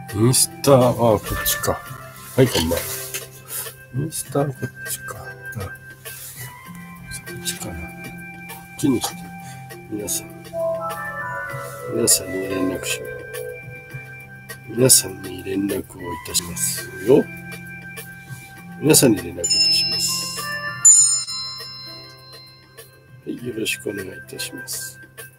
インスタはこっちか。はい、こんばんは。インスタはこっちか。こっちかな。こっちにして、皆さんに連絡しよう。皆さんに連絡をいたしますよ。皆さんに連絡いたします。はい、よろしくお願いいたします。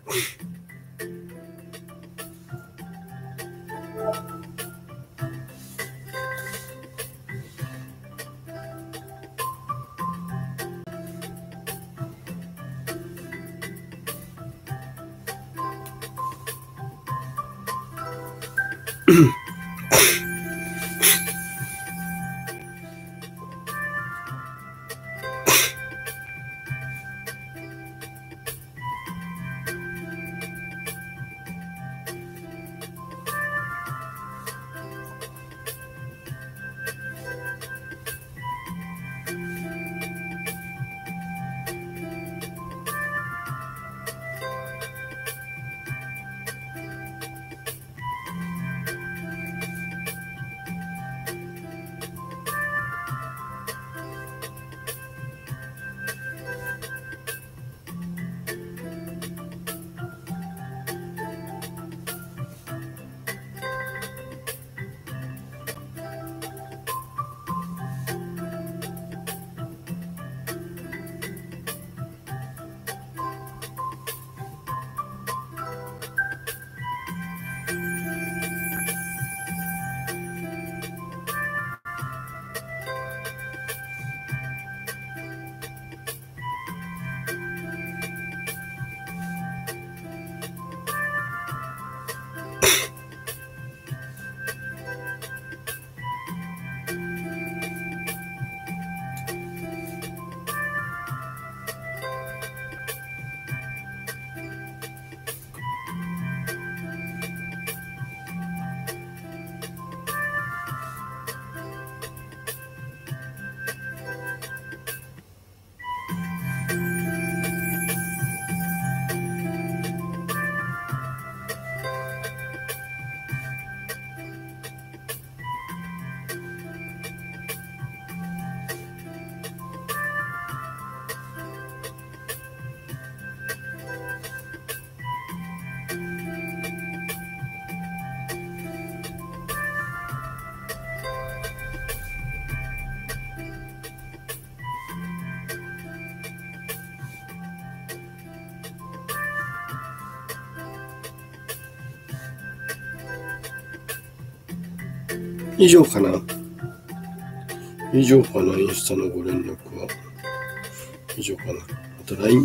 以上かな。インスタのご連絡は。以上かな。あと LINE。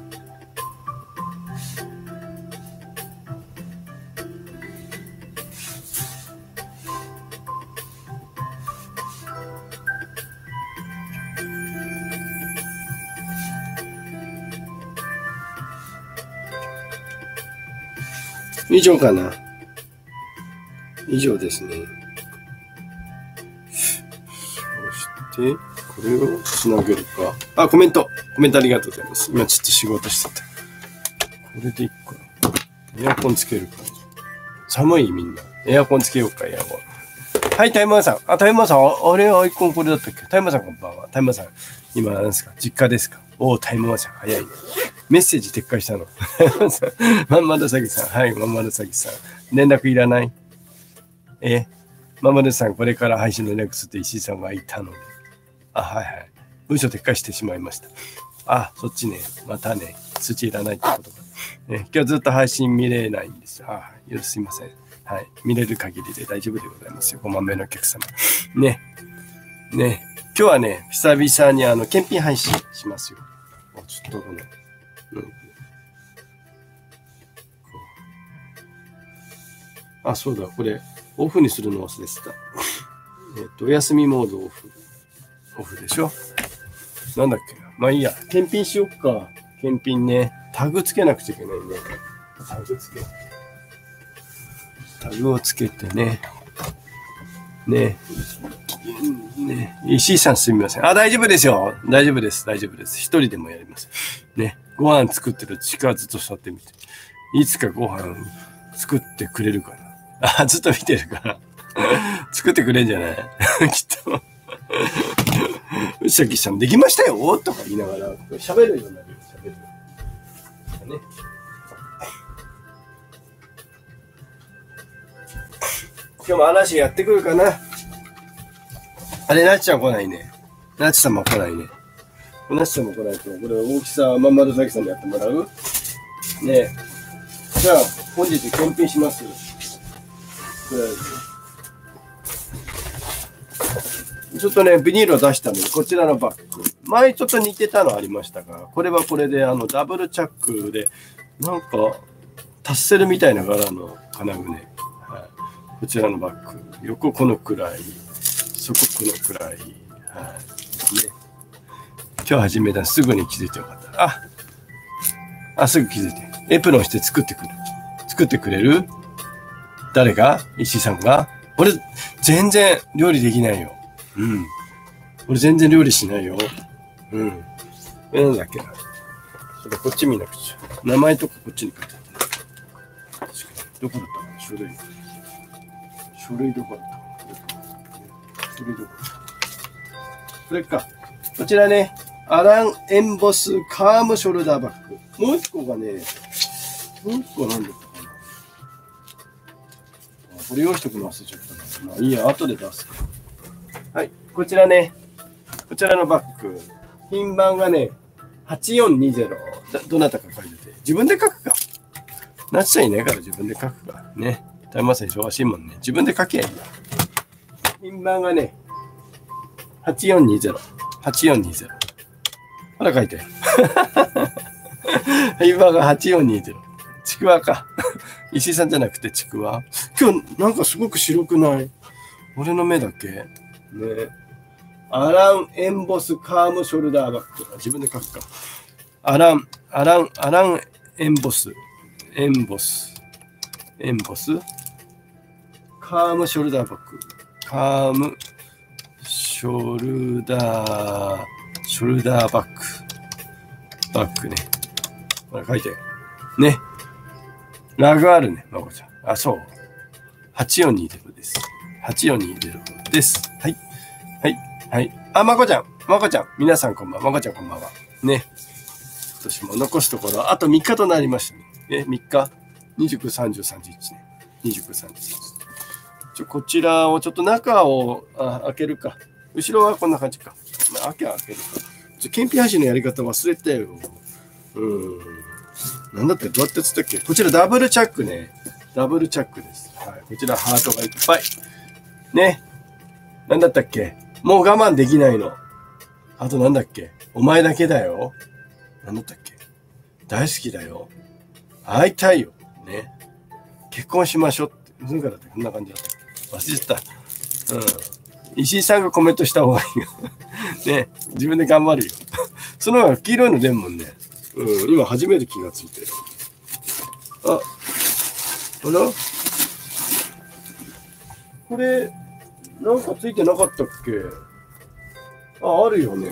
以上かな。以上ですね。そして、これをつなげるか。あ、コメントありがとうございます。今ちょっと仕事してた。これでいっか。エアコンつけるか。寒いみんな。エアコンつけようか、エアコン。はい、タイマーさん。あ、タイマーさん。あれ、アイコンこれだったっけ？タイマーさんこんばんは。タイマーさん。今何ですか？実家ですか？おー、タイマーさん。早いね。メッセージ撤回したの。まんまるさぎさん。はい、まんまるさぎさん。連絡いらない？まんまるさん、これから配信の連絡すると石井さんがいたので。あ、はいはい。文章撤回してしまいました。あ、そっちね。またね。通知いらないってことか。ね、今日ずっと配信見れないんですよ。すいません。はい。見れる限りで大丈夫でございますよ。5万名のお客様。ね。今日はね、久々に検品配信しますよ。ちょっとこの、そうだ、これ、オフにするの忘れてた。お休みモードオフでしょ？なんだっけな。まあいいや。検品しよっか。検品ね。タグつけなくちゃいけないね。タグをつけてね。石井さんすみません。大丈夫ですよ。大丈夫です。一人でもやります。ね。ご飯作ってる近ずっと座ってみて。いつかご飯作ってくれるかな。ずっと見てるから。 作ってくれんじゃないきっと。内崎さんできましたよとか言いながら喋るようになる。喋る。ね。今日も嵐やってくるかな。あれ、なっちゃん来ないね。なっちさんも来ないね。なっちさんも来ないと、これ大きさ、まんまるさきさんでやってもらうね。じゃあ、本日検品します。ちょっとね、ビニールを出したので、こちらのバッグ。前ちょっと似てたのありましたが、これはこれで、ダブルチャックで、なんか、タッセルみたいな柄の金具ね。はい、こちらのバッグ。横このくらい、そここのくらい。はい。ね。今日始めたらすぐに気づいてよかった。すぐ気づいて。エプロンして作ってくれる誰が石井さんが俺、全然料理できないよ。うん。俺全然料理しないよ。うん。なんだっけな。それこっち見なくちゃ。名前とかこっちに書いてあった。どこだったかな書類どこだったかな書類どこだったこれか。こちらね、アランエンボスカームショルダーバッグ。もう一個がね、もう一個なんだったかな。これ用意しとくの忘れちゃったな。まあいいや、後で出す。はい、こちらね、こちらのバッグ。品番がね、8420。どなたか書いてて。自分で書くか。なっちゃいないから自分で書くか。ね。タイマーさん忙しいもんね。自分で書けばいいや。品番がね、8420。8420。ほら書いて。品番が8420。ちくわか。石井さんじゃなくてちくわ。今日なんかすごく白くない？俺の目だけね。アランエンボスカームショルダーバッグ。自分で書くか。アランエンボス。エンボス。カームショルダーバッグ。カームショルダーバッグ。バッグね。ほら書いて。ね。ラグあるね、まこちゃん。そう。8420です。8420です。はい。はい。はい。まこちゃん。皆さんこんばんは。まこちゃんこんばんは。ね。今年も残すところ、あと3日となりましたね。3日 ?29、30、31ね。29、31。こちらを、ちょっと中を開けるか。後ろはこんな感じか。開けるか。検品配信のやり方忘れたよ。なんだってどうやってつったっけ？こちらダブルチャックね。ダブルチャックです。はい。こちらハートがいっぱい。ね。なんだったっけ？もう我慢できないの。あとなんだっけ？お前だけだよ。なんだったっけ？大好きだよ。会いたいよ。ね。結婚しましょうって。それからってこんな感じだった。忘れてた。石井さんがコメントした方がいいよ。ね。自分で頑張るよ。その方が黄色いの出んもんね。今初めて気がついてる。あら？これ、なんかついてなかったっけ？あるよね。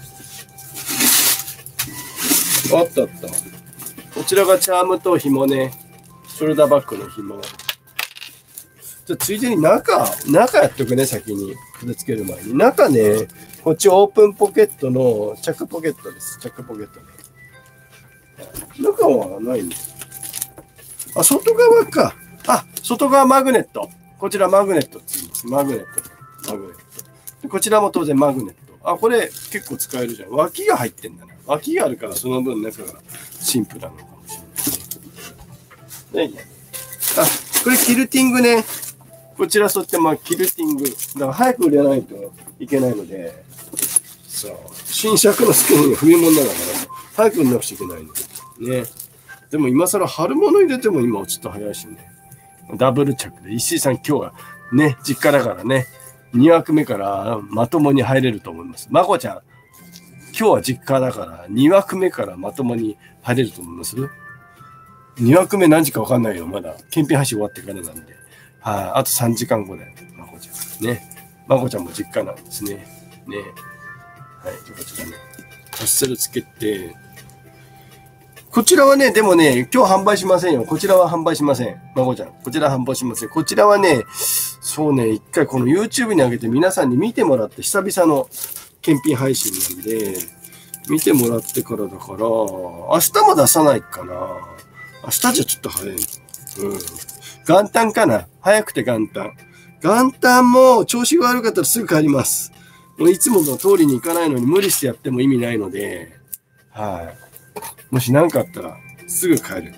あった。こちらがチャームと紐ね。ショルダーバッグの紐。じゃあついでに中やっとくね、先に。片付ける前に。中ね、こっちオープンポケットのチャックポケットです。チャックポケットね。中はないんです。外側か。外側マグネット。こちらマグネットって言います。マグネット。こちらも当然マグネット。これ結構使えるじゃん。脇が入ってんだな。脇があるからその分中がシンプルなのかもしれない。ね。これキルティングね。こちらそうやってキルティング。だから早く売れないといけないので、新尺のスケール冬物だから早く売れなくちゃいけないの。ね。でも今更春物入れても今ちょっと早いしね。ダブルチャックで石井さん今日はね、実家だからね、2枠目からまともに入れると思います。まこちゃん、今日は実家だから2枠目からまともに入れると思います。2枠目何時か分かんないよ。まだ検品配信終わってからなんで。あと3時間後だよ。まこちゃん。ね。まこちゃんも実家なんですね。ね。はい。こちらね。タッセルつけて、 こちらはね、でもね、今日販売しませんよ。こちらは販売しません。まこちゃん。こちら販売しません。こちらはね、そうね、一回この YouTube に上げて皆さんに見てもらって久々の検品配信なんで、見てもらってからだから、明日も出さないかな。明日じゃちょっと早い。元旦かな。早くて元旦。元旦も調子が悪かったらすぐ帰ります。もういつもの通りに行かないのに無理してやっても意味ないので、はい。もし何かあったらすぐ帰る。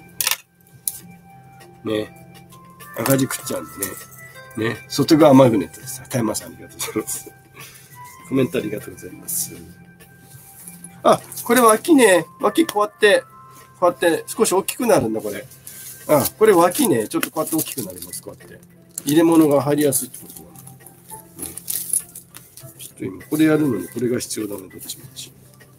ね。赤字食っちゃうんでね。ね。外側マグネットです。タイマーさんありがとうございます。コメントありがとうございます。あ、これ脇ね。脇こうやって少し大きくなるんだ、これ。あ、これ脇ね。ちょっとこうやって大きくなります、こうやって。入れ物が入りやすいってことなんだ。ちょっと今、これやるのにこれが必要だね、どっちみち。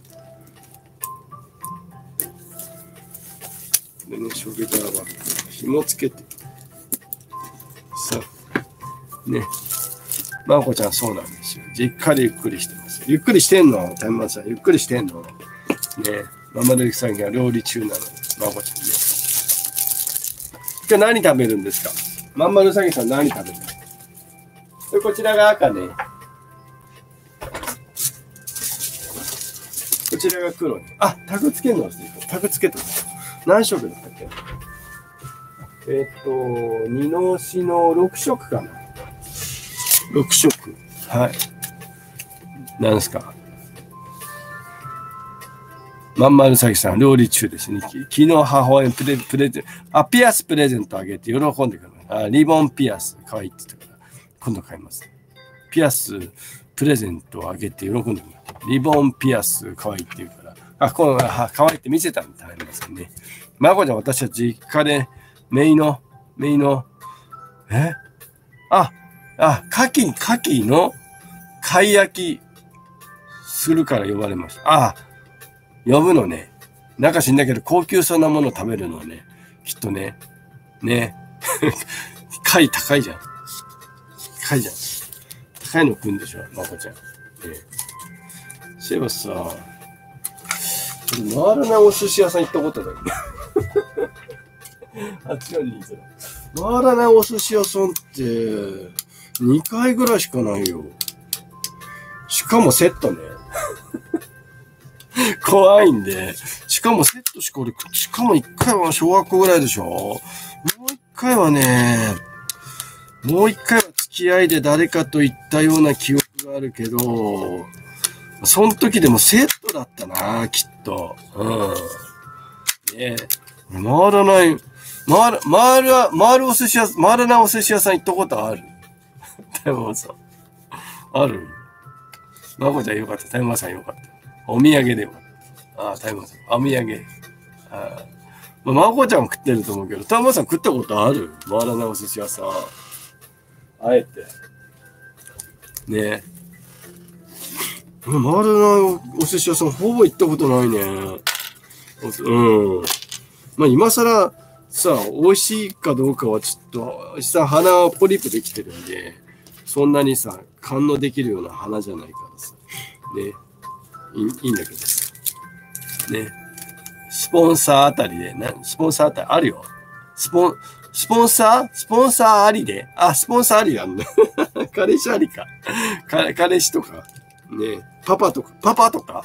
でね、ショルダーバッグ。紐つけて。さあ。ね。まこちゃんそうなんですよ。じっかりゆっくりしてます。ゆっくりしてんのタイマーさん。ゆっくりしてんのね。ママルさんが料理中なの。まこちゃんね。今日何食べるんですか？まんまるさぎさん何食べるの？こちらが赤ね。こちらが黒ね。あ、タグつけるの忘れた。タグつけた。何色だったっけ？二のしの6色かな。6色。はい。何ですか？まんまるさぎさん、料理中ですね。昨日母親にプレゼント、ピアスプレゼントあげて喜んでくれます。リボンピアス、可愛いって言ったから、今度買います。ピアスプレゼントあげて喜んでくれます。リボンピアス、可愛いって言うから、可愛いって見せたみたいなんですよね。まこちゃん、私たち実家で、メイの、牡蠣の貝焼きするから呼ばれました。呼ぶのね。なんか知んだけど、高級そうなもの食べるのね。きっとね。ね。貝高いじゃん。高いの食うんでしょ、まこちゃん。ね。そういえばさ、回らないお寿司屋さん行ったことない。8に回らないお寿司屋さんって、2回ぐらいしかないよ。しかもセットね。怖いんで。しかもセットしか俺、しかも1回は小学校ぐらいでしょ？もう1回は付き合いで誰かと行ったような記憶があるけど、その時でもセットだったな、きっと。ねえ。回らない、回るお寿司屋、回らないお寿司屋さん行ったことある？タイマーさん。ある？まこちゃんよかった。タイマーさんよかった。お土産でよかった。タイマーさん。お土産。まこちゃんも食ってると思うけど、タイマーさん食ったことある？回らないお寿司屋さん。あえて。ね。回らないお寿司屋さんほぼ行ったことないね。今更さ、美味しいかどうかはちょっと、鼻はポリープできてるんで、そんなにさ、感応できるような花じゃないからさ。ね。いいんだけどさ。ね。スポンサーあたりで、スポンサーあたりあるよ。スポンサーありで。スポンサーありなんだ。彼氏ありか。彼氏とか。ね。パパとか。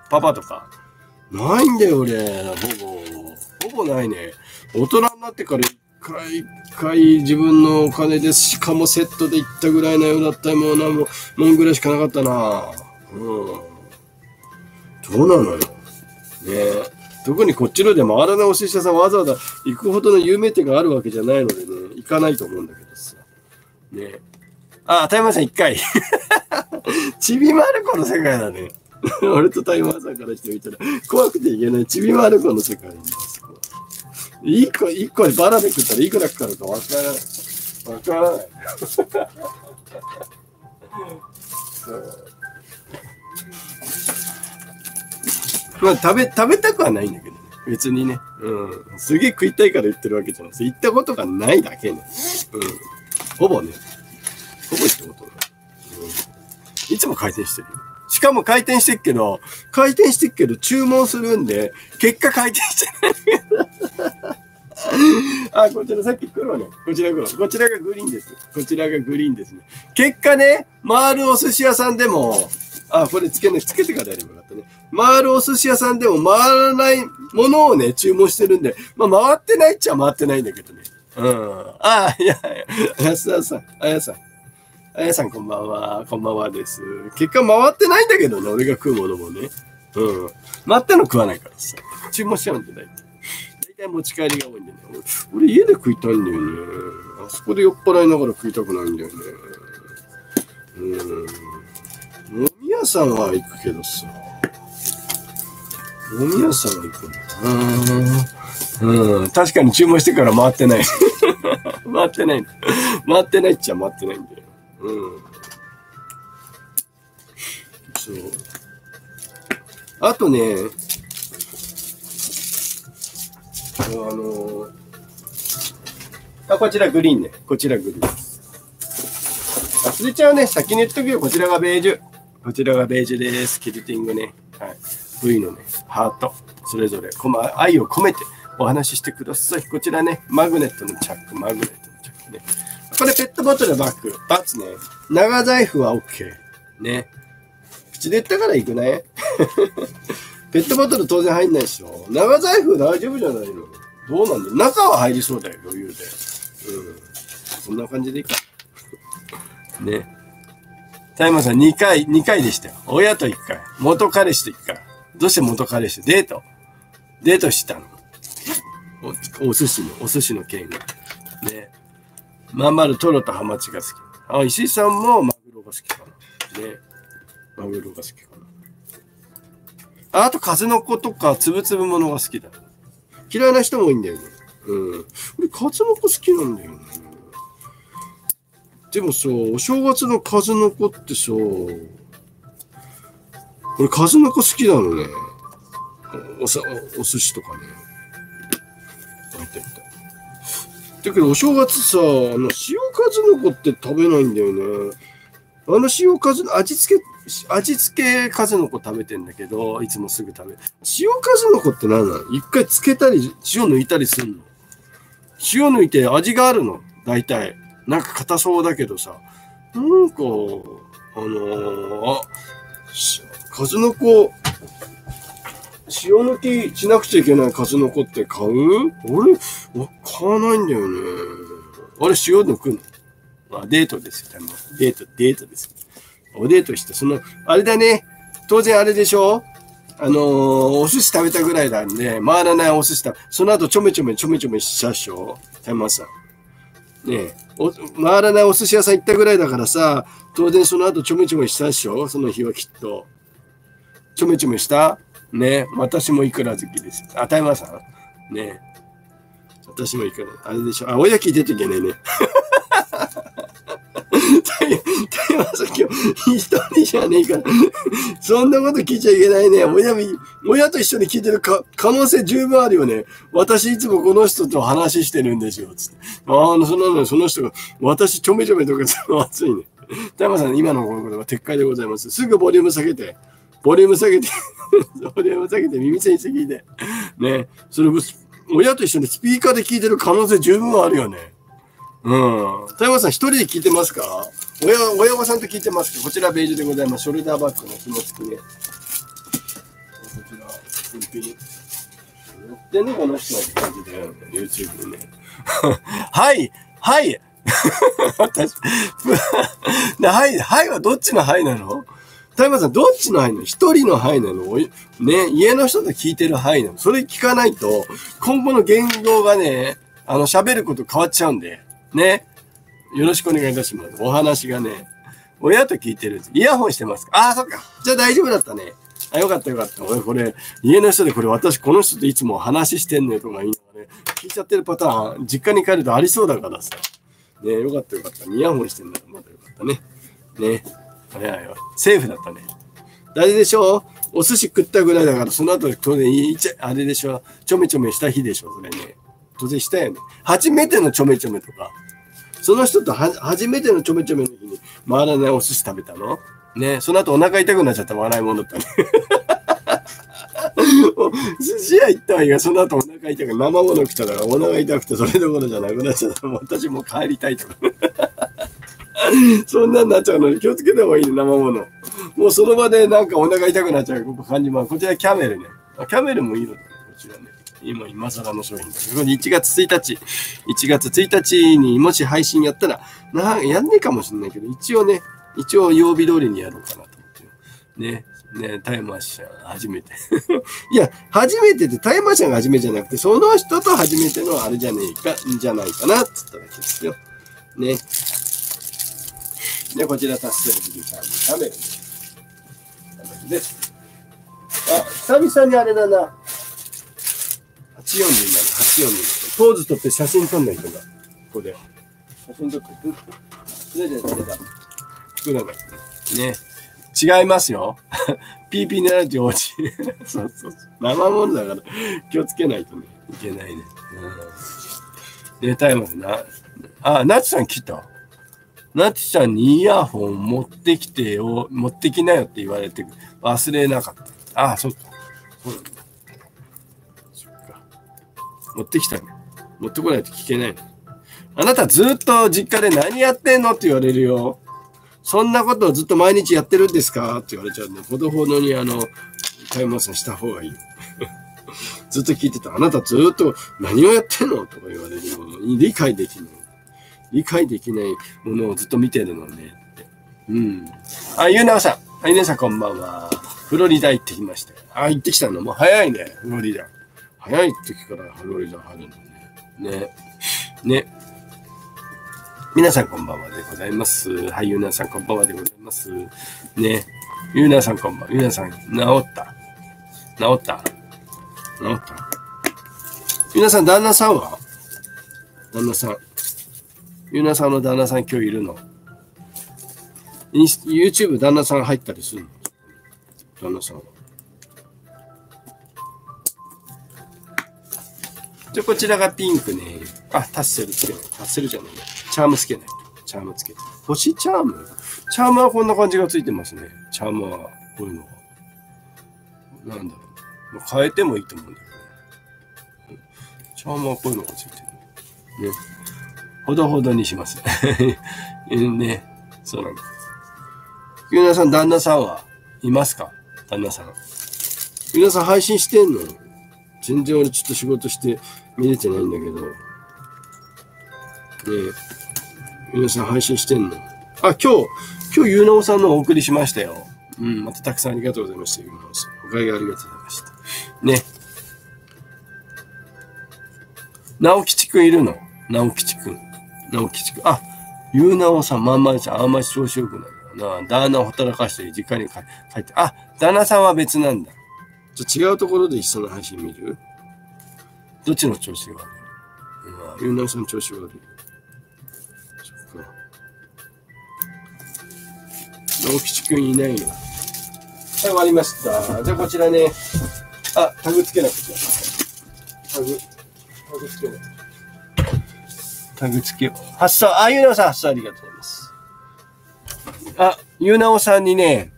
ないんだよ、俺。ほぼないね。大人になってから一回自分のお金で、しかもセットで行ったぐらいなようだったもんぐらいしかなかったな。どうなのよ。ね。特にこっちので回らないお寿司屋さんわざわざ行くほどの有名店があるわけじゃないのでね、行かないと思うんだけどさ。ね。タイマーさん一回。ちびまる子の世界だね。俺とタイマーさんからしてみたら、怖くていけないちびまる子の世界なんです。一個でバラで食ったらいくらかかるかわからない。食べたくはないんだけどね。別にね。すげえ食いたいから言ってるわけじゃないです。行ったことがないだけね。ほぼ行ったことない。いつも回転してるよ。しかも回転してっけど注文するんで、結果回転してない。 あ、こちらさっき黒ね。こちら黒。こちらがグリーンです。こちらがグリーンですね。結果ね、回るお寿司屋さんでも、あ、これつけてからやればよかったね。回るお寿司屋さんでも回らないものをね、注文してるんで、まあ回ってないっちゃ回ってないんだけどね。うん。あ、いや、安田さん、あやさんこんばんは。こんばんはです。結果回ってないんだけどね、俺が食うものもね。うん。回ったの食わないからさ。注文しちゃうんで、大体持ち帰りが多いんでね。俺家で食いたいんだよね。あそこで酔っ払いながら食いたくないんだよね。飲み屋さんは行くけどさ。飲み屋さんは行くんだ。確かに注文してから回ってない。回ってないっちゃ回ってないんだよ。そう。あとね、こちらグリーンね。こちらグリーン。忘れちゃうね。先に言っとくよ。こちらがベージュ。こちらがベージュです。キルティングね。はい。V のね、ハート。それぞれ、愛を込めてお話ししてください。こちらね、マグネットのチャックね。これペットボトルバッグ。バツね。長財布は OK。ね。口で言ったから行くね。ペットボトル当然入んないでしょ。長財布大丈夫じゃないの？どうなんだよ。中は入りそうだよ、余裕で。そんな感じでいいか。ね。タイマーさん2回でしたよ。親と1回。元彼氏と1回。どうして元彼氏？デートしたの。お寿司の件が。ね。まんまるトロとハマチが好き。あ、石井さんもマグロが好きかな。ね。マグロが好きかな。あと、数の子とか、つぶつぶものが好きだ。嫌いな人も多いんだよね。俺、数の子好きなんだよね。でもさ、お正月の数の子ってさ、俺、数の子好きなのね。お寿司とかね。だけど、お正月さ、塩数の子って食べないんだよね。塩数の、味付け数の子食べてんだけど、いつもすぐ食べる。塩数の子って何なの？一回漬けたり、塩抜いたりすんの？塩抜いて味があるの？大体。なんか硬そうだけどさ。なんか、数の子、塩抜きしなくちゃいけない数の子って買う？俺、買わないんだよね。あれ、塩抜くの？デートですよ。デートです。おデートして、あれだね。当然あれでしょ？お寿司食べたぐらいなんで、回らないお寿司その後ちょめちょめしちゃうでしょ？タイマーさん。ねえ。回らないお寿司屋さん行ったぐらいだからさ、当然その後ちょめちょめしたでしょ？その日はきっと。ちょめちょめした？ねえ。私もいくら好きです。タイマーさん？ねえ。私もいくら。あれでしょ？親聞いてといけないね。タイマーさん今日一人じゃねえから。そんなこと聞いちゃいけないね。親と一緒に聞いてる可能性十分あるよね。私いつもこの人と話してるんですよ。つって。その人が、私ちょめちょめとか熱いね。タイマーさん今の言葉は撤回でございます。すぐボリューム下げて、耳栓して聞いて。ね。それ、親と一緒にスピーカーで聞いてる可能性十分あるよね。タイマーさん一人で聞いてますか？親御さんと聞いてますか？こちらベージュでございます。ショルダーバッグの紐付きね。こちら、新品。やってんね、この人はって感じで、YouTube でね。はいはいはどっちのはいなの？タイマーさんどっちのはいなの？一人のはいなの？ね、家の人と聞いてるはいなの？それ聞かないと、今後の言語がね、喋ること変わっちゃうんで。ね。よろしくお願いいたします。お話がね、親と聞いてるんです。イヤホンしてますか？そっか。じゃあ大丈夫だったね。よかった。俺これ、家の人でこの人といつも話してんのよとか言いながらね、聞いちゃってるパターン、実家に帰るとありそうだからさ。ね、よかった。イヤホンしてんだからまだよかったね。ね。セーフだったね。誰でしょう？お寿司食ったぐらいだから、その後当然あれでしょ？ちょめちょめした日でしょ？それね。当然したよね。初めてのちょめちょめとか。その人と初めてのちょめちょめの日に回らないお寿司食べたのね。その後お腹痛くなっちゃった笑い物ってね。 寿司屋行ったはいいが、その後お腹痛く、生物食ったからお腹痛くてそれどころじゃなくなっちゃった。もう私もう帰りたいとか。そんなんなっちゃうのに気をつけた方がいいね、生物。もうその場でなんかお腹痛くなっちゃう感じも。こちらキャメルね。キャメルもいいのだね、こちらね。今更の商品だけど、1月1日にもし配信やったら、やんねえかもしれないけど、一応曜日通りにやろうかなと思ってね、タイマーシャン初めて。いや、初めてってタイマーシャンが初めてじゃなくて、その人と初めてのあれじゃないかなって言っただけですよ。ね。で、こちらタッセルビリカーのカメラです。あ、久々にあれだな。842になる、842。ポーズ取って写真撮んないとが、ここで。写真撮って、それで誰だ作らない。ね。違いますよ。PP70 落ち。そう。生もんだから気をつけないとね、いけないね。で、タイムな。あ、ナチさん来た。ナチさんにイヤホン持ってきなよって言われて忘れなかった。あ、そっか。そうなんだ。そっか。持ってきたね。持ってこないと聞けないの。あなたずっと実家で何やってんのって言われるよ。そんなことをずっと毎日やってるんですかって言われちゃうんで、ほどほどにタイマーさんした方がいい。ずっと聞いてた。あなたずっと何をやってんのとか言われるよ。理解できないものをずっと見てるのねって。うん。ゆうなおさん。ゆうなおさんこんばんは。フロリダ行ってきました。行ってきたのもう早いね。フロリダ。早い時からフロリダ入るのね。ね。皆さんこんばんはでございます。はい、ゆうなさんこんばんはでございます。ね。ゆうなさんこんばんは。ゆうなさん、治ったゆうなさん、旦那さんはゆうなさんの旦那さん今日いるの ?YouTube 旦那さん入ったりするの旦那さんは。こちらがピンクね。タッセルつけない。タッセルじゃない。チャームつけない。チャームつけて。星チャームはこんな感じがついてますね。チャームはこういうのが。なんだろう。もう変えてもいいと思うんだけどね。チャームはこういうのがついてる。ね。ほどほどにします。ね。そうなんだ。ゆうなさん、旦那さんはいますか？旦那さん。ゆうなさん配信してんの？全然俺ちょっと仕事して見れてないんだけど。ねえ。皆さん配信してんの？今日ゆうなおさんのお送りしましたよ。またたくさんありがとうございました。ゆうなおさん。おかげありがとうございました。ね。直吉くんいるの？直吉くん。ゆうなおさん、あんまり調子よくないな。旦那を働かして実家に帰って。旦那さんは別なんだ。違うところで一緒の配信見る？どっちの調子が悪い？ゆうなおさん調子が悪い。直吉くんいないの。はい、終わりました。じゃあこちらね。タグつけなくちゃ。タグつけない。タグつけよう。発送。ゆうなおさん発送ありがとうございます。ゆうなおさんにね、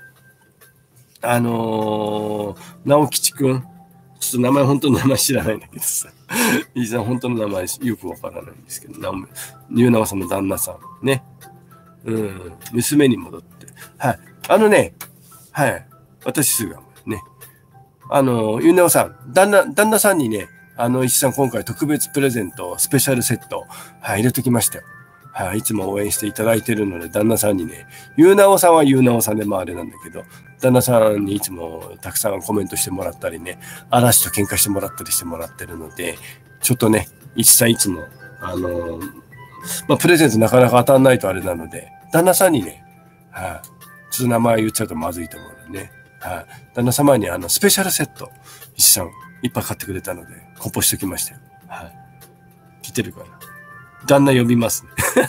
直吉くん。ちょっと本当の名前知らないんだけどさ。いいさん、本当の名前よくわからないんですけど、ゆうなおさんの旦那さん。ね。娘に戻って。はい。はい。私すぐね。ゆうなおさん、旦那さんにね、石さん今回特別プレゼント、スペシャルセット、入れときましたよ。はい。いつも応援していただいてるので、旦那さんにね、ゆうなおさんはゆうなおさんであれなんだけど、旦那さんにいつもたくさんコメントしてもらったりね、嵐と喧嘩してもらったりしてもらってるので、ちょっとね、石さんいつも、プレゼントなかなか当たんないとあれなので、旦那さんにね、ちょっと名前言っちゃうとまずいと思うのでね、旦那様にスペシャルセット、石さんいっぱい買ってくれたので、梱包しておきましたよ。聞いてるかな？旦那呼びますね。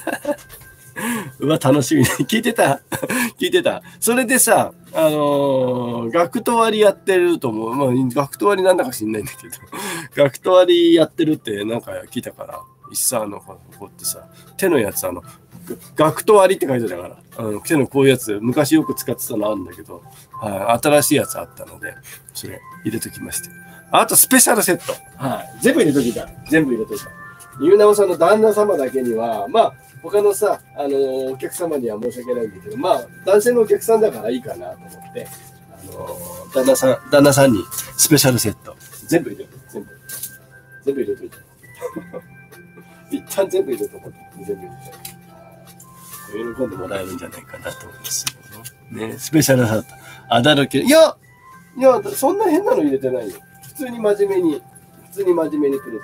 楽しみ。聞いてた。それでさ、学徒割やってると思う。学徒割なんだか知んないんだけど、学徒割やってるってなんか聞いたから、一さこうってさ、手のやつ学徒割って書いてたから、癖のこういうやつ、昔よく使ってたのあるんだけど、はい、新しいやつあったので、それ入れときまして。あとスペシャルセット。はい。全部入れときた。全部入れといた。ゆうなおさんの旦那様だけには、まあ、他のさ、お客様には申し訳ないんだけど、まあ、男性のお客さんだからいいかなと思って、旦那さんにスペシャルセット。全部入れといた。全部入れといた。一旦全部入れとこう。全部入れて。喜んでもらえるんじゃないかなと思いますね。スペシャルセット。あだるけ。いや、そんな変なの入れてないよ。普通に真面目にプレゼント。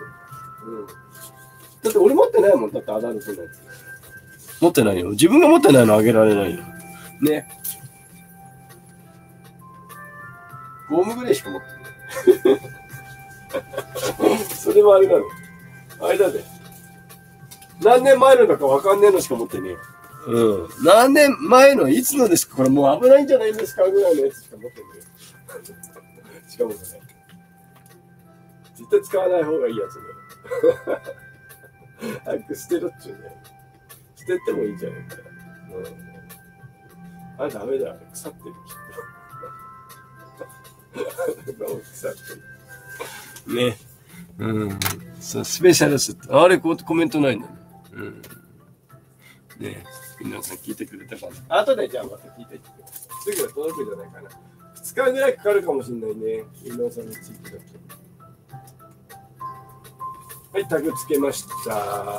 だって俺持ってないもん。だってアダルトのやつ。持ってないよ。自分が持ってないのあげられないよ。ね。ゴムぐらいしか持ってない。それもあれだろ。あれだぜ。何年前のだかわかんねえのしか持ってねえよ。何年前のいつのですかこれもう危ないんじゃないんですかぐらいのやつしか持ってねえ。しかもね。絶対使わない方がいいやつね。早く捨てろっちゅうね。捨ててもいいんじゃないかな。あれダメだ。腐ってる。腐ってる。ね。そう、スペシャルスって。あれ、コメントないんだね。ね皆さん聞いてくれたかな。後でじゃあまた聞いていってください。すぐ届くんじゃないかな。2日ぐらいかかるかもしれないね。伊能さんの地域だと。はい、タグつけました。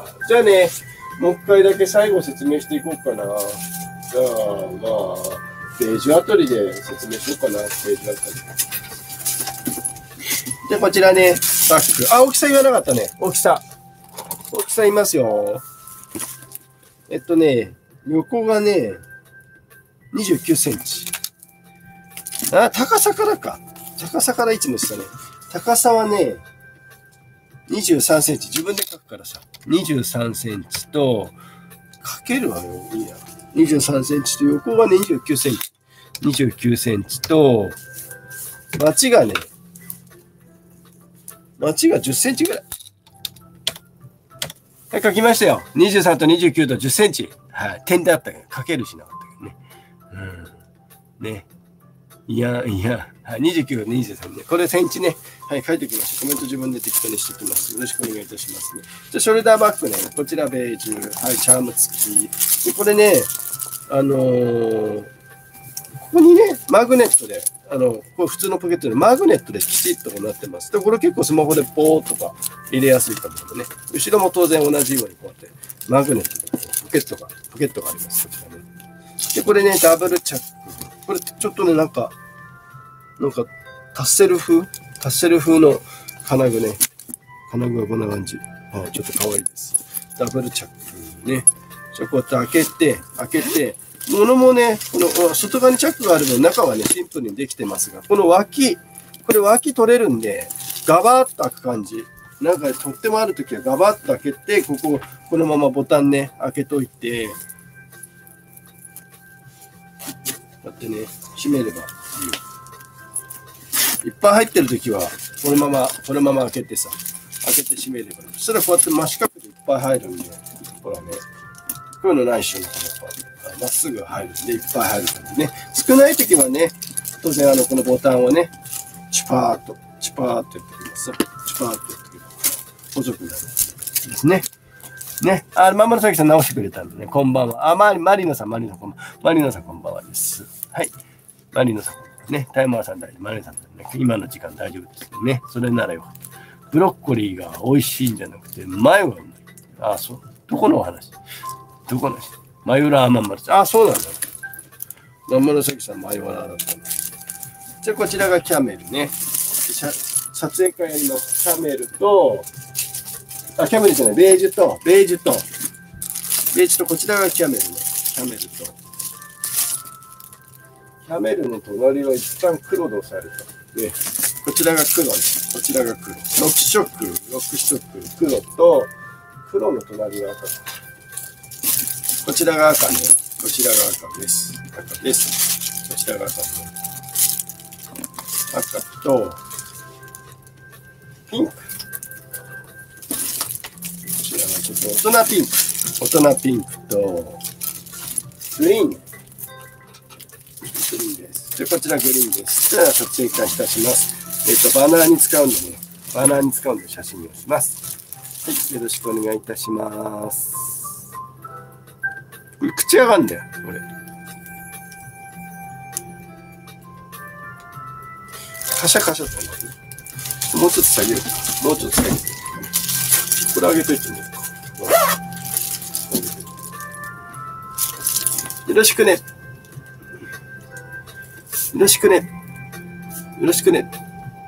じゃあね、もう一回だけ最後説明していこうかな。じゃあ、まあ、ページあたりで説明しようかな。ページあたり。じゃあ、こちらね、バッグ。あ、大きさ言わなかったね。大きさ言いますよ。横がね、29センチ。高さからか。高さから1の下ね。高さはね、23センチ。自分で書くからさ。23センチと、かけるわよ。いいや。23センチと横が29センチ。29センチと、町が10センチぐらい。はい、書きましたよ。23と29と10センチ。はい。点であったけど、かけるしなかったけどね。ね。いや、はい、29、23ね。これセンチね。はい、書いておきました。コメント自分で適当にしておきます。よろしくお願いいたしますね。じゃあ、ショルダーバッグね。こちらベージュ。はい、チャーム付き。で、これね、ここにね、マグネットで、これ普通のポケットでマグネットできちっとなってます。で、これ結構スマホでポーっとか入れやすいかもね。後ろも当然同じようにこうやってマグネットでポケットがあります。こちらね。で、これね、ダブルチャック。これちょっとね、なんかタッセル風の金具ね。金具がこんな感じ。はい、ちょっと可愛いです。ダブルチャックね。じゃあこうやって開けて、物もね、この外側にチャックがあるので中はね、シンプルにできてますが、この脇取れるんで、ガバーッと開く感じ。なんかとってもあるときはガバッと開けて、このままボタンね、開けといて、こうやってね、閉めればいい。いっぱい入ってるときは、このまま開けて閉めればいい。そしたらこうやって真四角でいっぱい入るんで、ほらね、こういうのないっしょ、なかなか。まっすぐ入るんで、いっぱい入る感じね。少ないときはね、当然このボタンをね、チパーっとやってきます。チパーっとやってきます。細くなるですね。ね。まんまるさきさん直してくれたんでね、こんばんは。マリノさんこんばんはです。はい。マリノさんね。タイマーさん大丈夫。マリノさんね。今の時間大丈夫ですね。それならよ。ブロッコリーが美味しいんじゃなくて、前は、そう。どこのお話マヨラーまんまるさん。そうなんだ。まんまるさきさんマヨラーだったんだ。じゃあこちらがキャメルね。撮影会やります。キャメルと、キャメルじゃない、ベージュと、こちらがキャメルね。キャメルの隣は一旦黒で押さえると。ね。こちらが黒ね。6色、黒と、黒の隣が赤。こちらが赤ね。こちらが赤です。こちらが赤ね。赤と、ピンク。こちらがちょっと大人ピンク。 大人ピンクと、グリーン。グリーンです。で、こちらグリーンです。では、撮影会いたします。バナーに使うんでね、バナーに使うんで写真をします。はい、よろしくお願いいたします。これ、口上がんだよ、これ。カシャカシャとなる。もうちょっと下げる。もうちょっと下げる。これ上げといてみようか。よろしくね。よろしくね。よろしくね。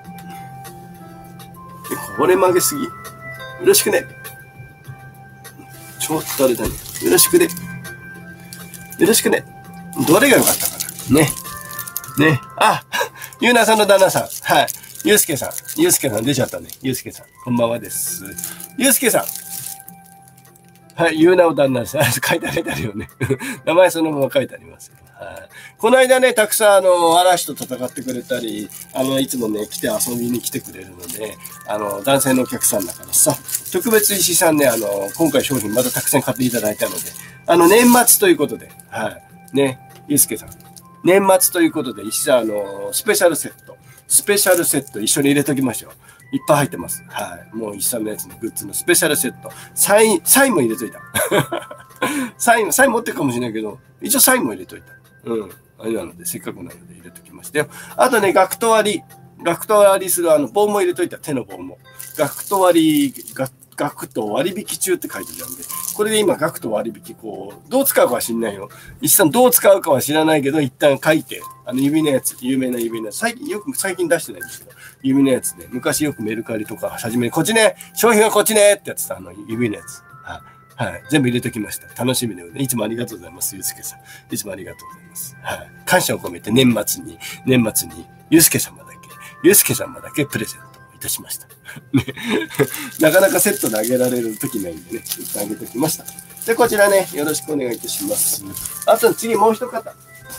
これ曲げすぎ。よろしくね。ちょっとあれだね。よろしくね。よろしくね。どれが良かったかな。ね。ね。あ、ゆうなさんの旦那さん。はい。ゆうすけさん。ゆうすけさん出ちゃったね。ゆうすけさん。こんばんはです。ゆうすけさん。はい。ゆうなお旦那さん。書いてあるよね。名前そのまま書いてあります。はい。この間ね、たくさん嵐と戦ってくれたり、いつもね、来て遊びに来てくれるので、男性のお客さんだからさ、特別石井さんね、今回商品またたくさん買っていただいたので、年末ということで、はい。ね、ゆうすけさん。年末ということで、石井さん、スペシャルセット一緒に入れときましょう。いっぱい入ってます。はい。もう石井さんのやつのグッズのスペシャルセット。サインも入れといた。サイン持ってるかもしれないけど、一応サインも入れといた。うん。あれなので、せっかくなので入れときましたよ。あとね、学徒割りする棒も入れといた。手の棒も。学徒割引中って書いてるんで、これで今学徒割引どう使うかは知んないよ。石さんどう使うかは知らないけど、一旦書いて、指のやつ、有名な指のやつ、最近出してないんですけど、指のやつね、昔よくメルカリとか初めに、こっちね、商品はこっちねってやつさ、指のやつ。はい。全部入れときました。楽しみで、いつもありがとうございます。ゆうすけさん。いつもありがとうございます。はい。感謝を込めて年末に、ゆうすけ様だけプレゼントいたしました。ね、なかなかセットであげられる時ないんでね、ちょっとあげておきました。で、こちらね、よろしくお願いいたします。あと次もう一方。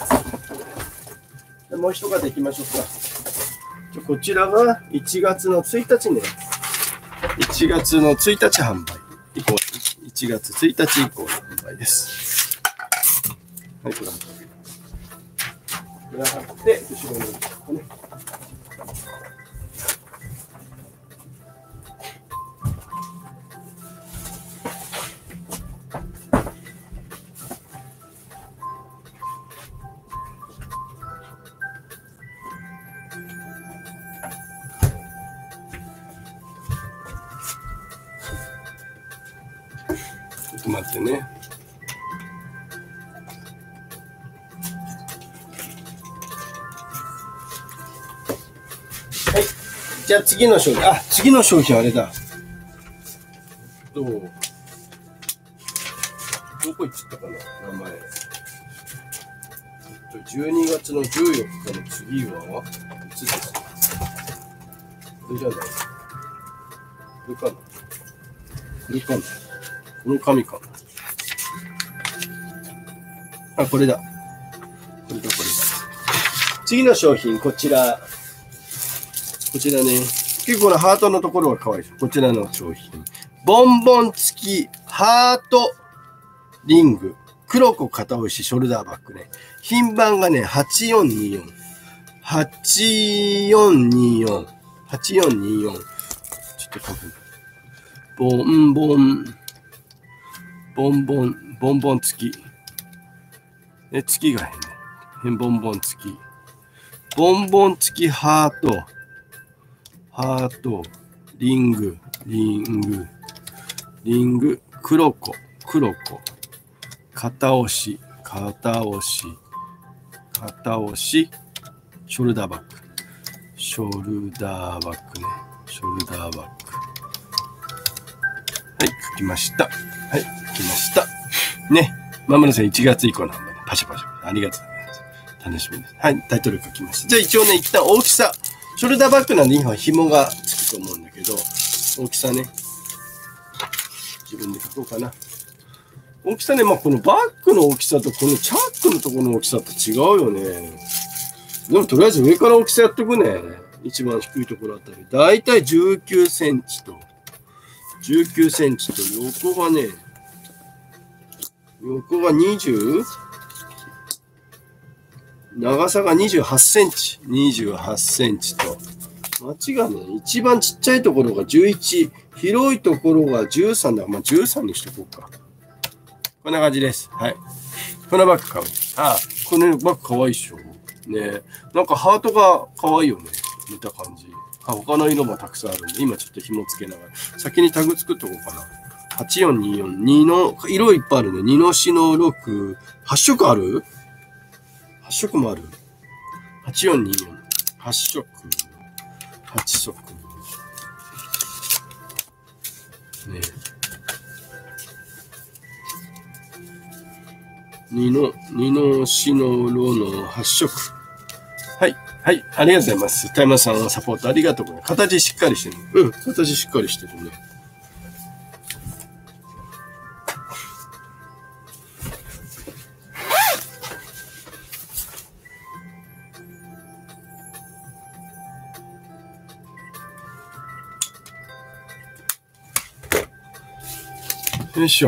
もう一方行きましょうか。こちらが1月の1日ね。1月の1日販売以降、1月1日以降の販売です。はい、これ貼って、後ろにね。ちょっと待ってね。はい。じゃあ次の商品あれだ。どこ行っちゃったかな、名前。12月の14日の次はいつですか？これじゃない。これかな。この紙かな。あ、これだ。次の商品、こちらね。結構なハートのところが可愛いです。こちらの商品。ボンボン付きハートリング。黒子片押しショルダーバッグね。品番がね、8424。8424。ちょっと書く。ボンボン付き。月が変ね。ボンボン付き。ボンボン付きハート、リング、黒子、片押し、ショルダーバッグね。ショルダーバッグ。はい、書きました。ね。まもなく1月以降なんで、ね、パシャ。ありがとうございます。楽しみです。はい、タイトル書きました。じゃあ一応ね、一旦大きさ。ショルダーバッグなんで今紐がつくと思うんだけど、大きさね。自分で書こうかな。大きさね、まあこのバッグの大きさとこのチャックのところの大きさって違うよね。でもとりあえず上から大きさやっとくね。一番低いところあたり。だいたい19センチと横がね、 横が20、長さが28センチ。28センチと。町がね、一番ちっちゃいところが11、広いところが13だ。まあ、13にしとこうか。こんな感じです。はい。このバッグ買う。あ、このバッグかわいいっしょ。ね、なんかハートがかわいいよね。見た感じ。他の色もたくさんあるんで、今ちょっと紐つけながら。先にタグ作っとこうかな。8424。2の、色いっぱいあるね。2の4の6。8色ある ?8 色もある。8424。8色。8色。ね2の4の6の8色。はい。はい。ありがとうございます。田山さんのサポートありがとうございます。形しっかりしてる。うん。形しっかりしてるね。よいしょ。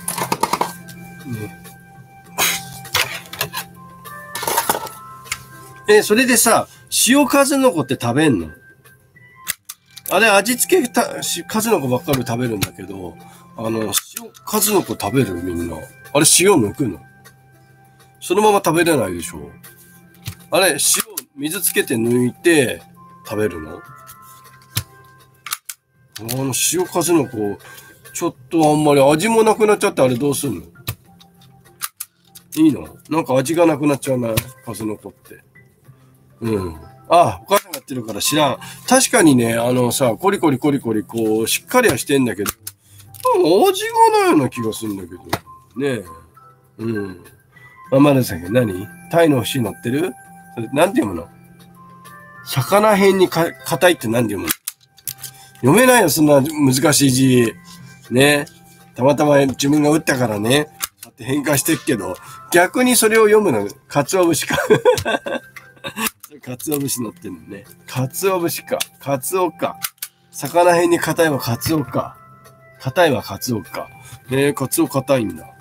ね。それでさ、塩数の子って食べんの？あれ、味付け数の子ばっかり食べるんだけど、塩数の子食べるみんな。あれ、塩抜くの？そのまま食べれないでしょ？あれ、水つけて抜いて食べるの？塩数の子、ちょっとあんまり味もなくなっちゃってあれどうすんの？いいの？なんか味がなくなっちゃうな、数の子って。うん。あ、お母さんがやってるから知らん。確かにね、コリコリコリコリ、こう、しっかりはしてんだけど、味がないような気がするんだけど。ねえ。うん。まださん何？タイの節乗ってる？それなんて読むの？魚辺に硬いってなんて読むの？読めないよ、そんな難しい字。ね。たまたま自分が打ったからね。だって変化してるけど、逆にそれを読むの、鰹節か。鰹節乗ってんのね。鰹節か。鰹か。魚辺に硬いは鰹か。硬いは鰹か。鰹硬いんだ。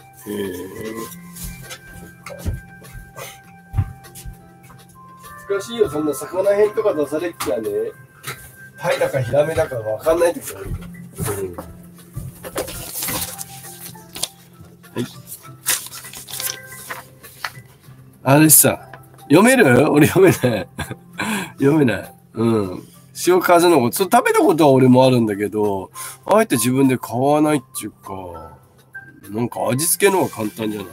難しいよ、そんな魚辺とか出されっきゃね。タイだかヒラメだかわかんない時多いよ。はい。あれさ、読める？俺読めない。読めない。うん。塩風の子、食べたことは俺もあるんだけど、あえて自分で買わないっていうか、なんか味付けの方が簡単じゃない？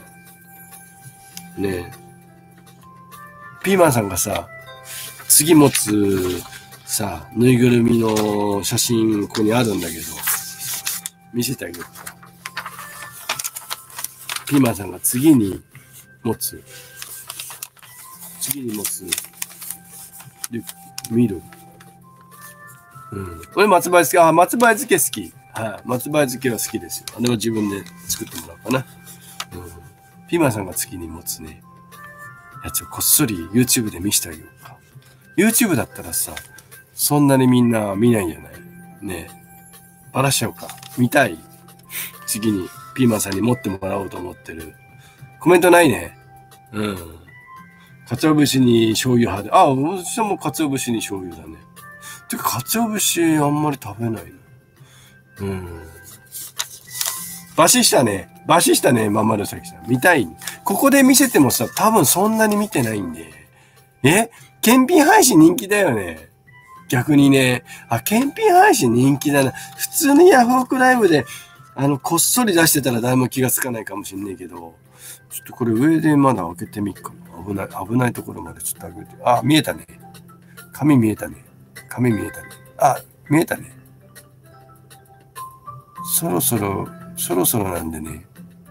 ねえ。ピーマンさんがさ、次持つさ、ぬいぐるみの写真ここにあるんだけど、見せてあげるか。ピーマンさんが次に持つ、見る。うん。俺松葉漬け、松葉漬け好き。はい。松葉漬けは好きですよ。あれは自分で作ってもらおうかな。うん。ピーマンさんが次に持つね、やつをこっそり YouTube で見せてあげようか。YouTube だったらさ、そんなにみんな見ないんじゃない？ねえ。バラしちゃおうか。見たい？次にピーマンさんに持ってもらおうと思ってる。コメントないね。うん。鰹節に醤油派で。私はもう鰹節に醤油だね。てか、鰹節あんまり食べないの。うん。バシしたね、まんまるさきさん。見たい？ここで見せてもさ、多分そんなに見てないんで。検品配信人気だよね。逆にね。検品配信人気だな。普通にヤフオクライブで、こっそり出してたら誰も気がつかないかもしんないけど、ちょっとこれ上でまだ開けてみっかな。危ないところまでちょっと開けて。見えたね。紙見えたね。見えたね。そろそろなんでね。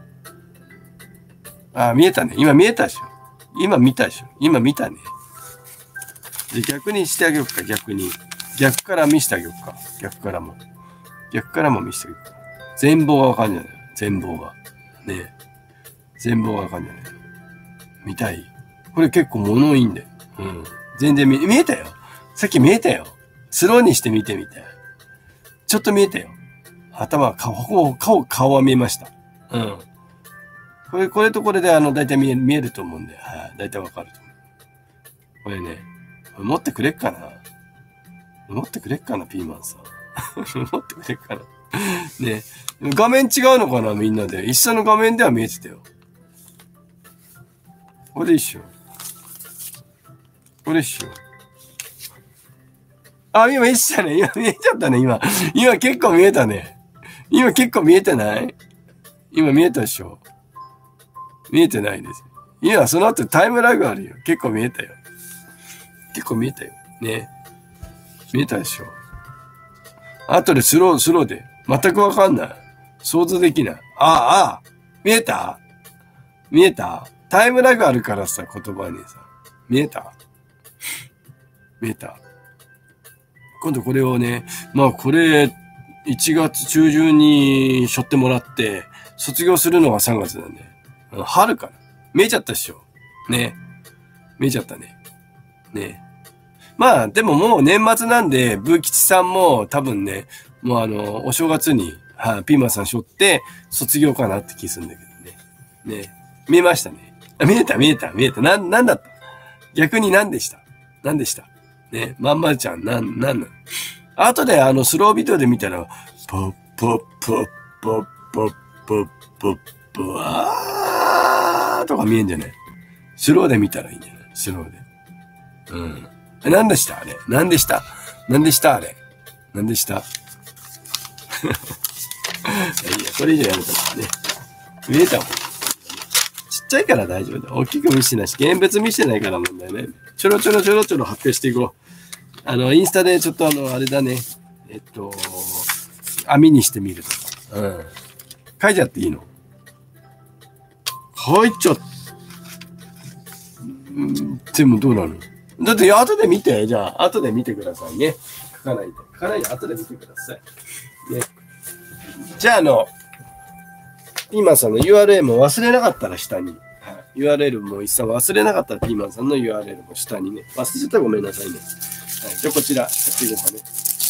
見えたね。今見えたでしょ。今見たね。で、逆にしてあげようか、逆から見せてあげようか。逆からも見せてあげようか。全貌がわかんじゃない？全貌が。ねえ。全貌がわかんじゃない？見たい？これ結構物いいんだよ。うん。全然見えたよ。さっき見えたよ。スローにして見てみて。ちょっと見えたよ。顔は見えました。うん。 これとこれでだいたい見えると思うんで、はい。だいたいわかると思う。これね、持ってくれっかな持ってくれっかなピーマンさん。持ってくれっかなね。画面違うのかなみんなで。一緒の画面では見えてたよ。これ一緒。これ一緒。あ、今一緒ね。今見えちゃったね、今結構見えたね。今結構見えてない今見えたでしょ見えてないです。今その後タイムラグあるよ。結構見えたよ。結構見えたよ。ね。見えたでしょ後でスローで。全くわかんない。想像できない。見えたタイムラグあるからさ、言葉にさ。見えた今度これをね、まあこれ、1月中旬に背負ってもらって、卒業するのが3月なんで。春かな見えちゃったっしょね。見えちゃったね。ね。まあ、でももう年末なんで、ブー吉さんも多分ね、もうお正月に、ピーマンさん背負って卒業かなって気するんだけどね。ね。見えましたね。見えた。なんだった逆に何でしたね。まんまるちゃん、なんなの後でスロービデオで見たら、ポッポッポッポッポッポッポッポワーとか見えんじゃないスローで見たらいいんじゃないスローで。うん。何でしたあれ何でしたあれ何でしたいや、これ以上やめたからね。見えたもん。ちっちゃいから大丈夫だ。大きく見せてないし、現物見せてないから問題ね。ちょろ発表していこう。インスタでちょっとあれだね。網にしてみるとか。うん。書いちゃっていいの書いちゃって。でもどうなのだって後で見て。じゃあ、後で見てくださいね。書かないで後で見てください。ね。じゃあピーマンさんの URL も忘れなかったら下に。URL も一切忘れなかったらピーマンさんの URL も下にね。忘れちゃったらごめんなさいね。はい。じゃあこちら、やっていこうかね。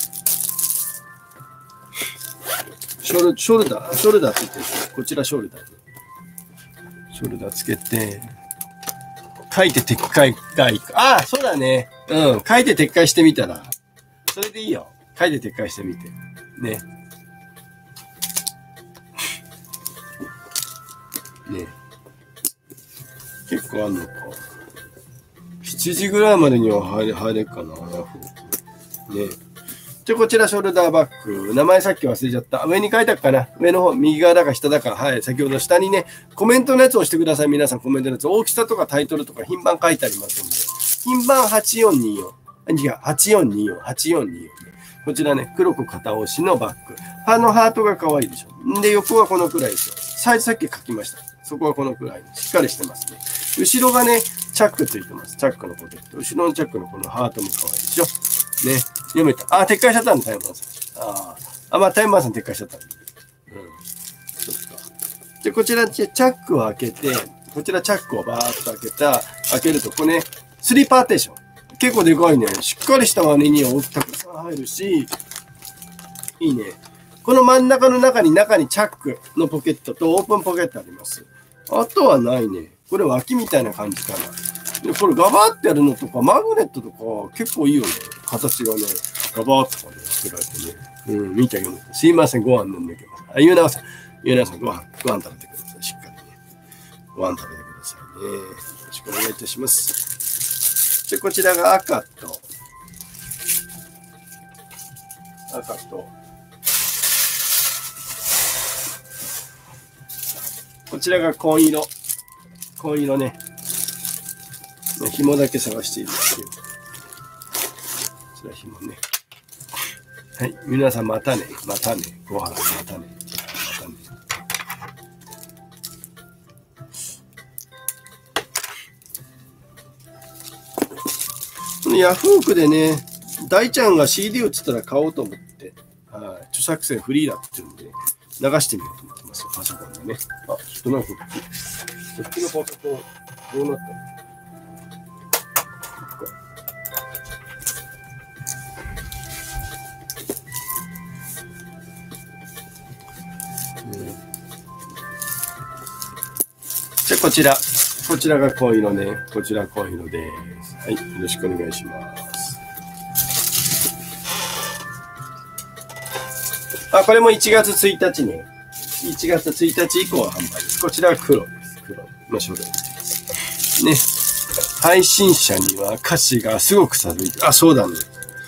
ショルダーって言ってるこちらショルダー。ショルダーつけて、書いて撤回がいいか。そうだね。うん。書いて撤回してみたら。それでいいよ。書いて撤回してみて。ね。ね。結構あんのか。7時ぐらいまでには入れっかな。ヤフー。ね。じゃこちらショルダーバッグ。名前さっき忘れちゃった。上に書いてあるかな上の方、右側だか下だか。はい。先ほど下にね、コメントのやつを押してください。皆さんコメントのやつ。大きさとかタイトルとか品番書いてありますんで。品番8424。違う。8424。こちらね、黒く片押しのバッグ。ハートが可愛いでしょ。で、横はこのくらいですよ。サイズさっき書きました。そこはこのくらい。しっかりしてますね。後ろがね、チャックついてます。チャックのポケット。後ろのチャックのこのハートも可愛いでしょ。ね。読めた。撤回しちゃったんだ、タイマーさん。タイマーさん撤回しちゃった。そっか。で、こちら、チャックを開けて、こちらチャックをバーッと開けると、これね、3パーテーション。結構でかいね。しっかりした割にはたくさん入るし、いいね。この真ん中の中にチャックのポケットとオープンポケットあります。あとはないね。これ脇みたいな感じかな。で、これガバーってやるのとか、マグネットとか結構いいよね。形がね、ガバーとかね、作られてね。見てあげます。すいません、ご飯飲んできます。ゆうなさんご飯食べてください。しっかりね。ご飯食べてくださいね。よろしくお願いいたします。で、こちらが赤と、こちらが紺色ね。紐だけ探しているっていう。こちら紐ね。はい。皆さんまたね。ご飯またね。ヤフオクでね、大ちゃんが CD をつったら買おうと思って、著作権フリーだって言うんで、流してみようと思ってますよ、パソコンでね。ちょっとなんかこっちのパソコン、どうなったのじゃあこちらが濃い色ね。こちら濃い色です。はい。よろしくお願いします。あ、これも1月1日ね。1月1日以降は販売です。こちらは黒です。黒の書類です。ね。配信者には歌詞がすごく寒い。あ、そうだね。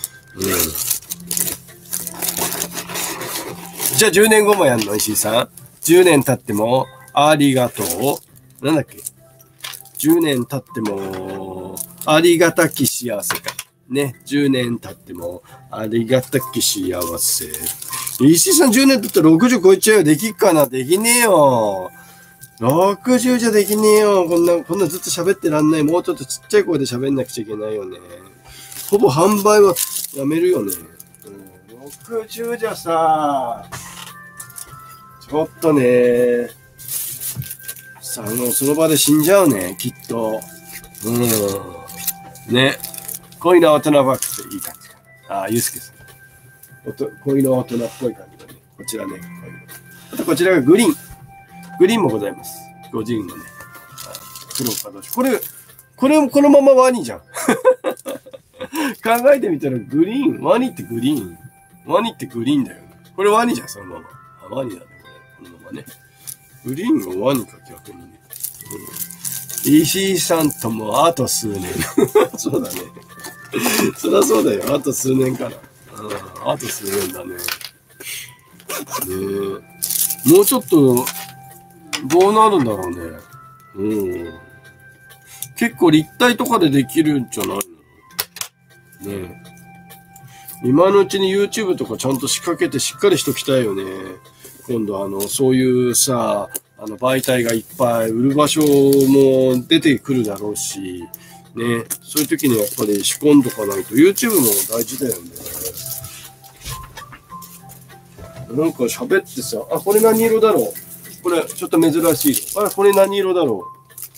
じゃあ10年後もやんの、石井さん。10年経っても、ありがとう。なんだっけ ?10 年経っても、ありがたき幸せか。ね。10年経っても、ありがたき幸せ。石井さん10年経ったら60超えちゃうよ。できっかな？できねえよ。60じゃできねえよ。こんなずっと喋ってらんない。もうちょっとちっちゃい声で喋んなくちゃいけないよね。ほぼ販売はやめるよね。60じゃさ、ちょっとね、その場で死んじゃうね、きっと。ね。恋の大人バッグっていい感じかな。あ、ゆうすけさん。恋の大人っぽい感じだね。こちらね。あとこちらがグリーン。グリーンもございます。ゴジンのね。黒かどうし。このままワニじゃん。考えてみたらグリーン。ワニってグリーン。ワニってグリーンだよね。これワニじゃん、そのまま。あ、ワニだね、これ。このままね。グリーンがワニか、逆にね。石井さんともあと数年。そうだね。そりゃそうだよ。あと数年かな。あと数年だね。もうちょっと、どうなるんだろうね。結構立体とかでできるんじゃないのね。今のうちに YouTube とかちゃんと仕掛けてしっかりしときたいよね。今度そういうさ、媒体がいっぱい売る場所も出てくるだろうし、ね。そういう時にやっぱり仕込んどかないと YouTube も大事だよね。なんか喋ってさ、あ、これ何色だろう？これちょっと珍しい。あ、これ何色だろ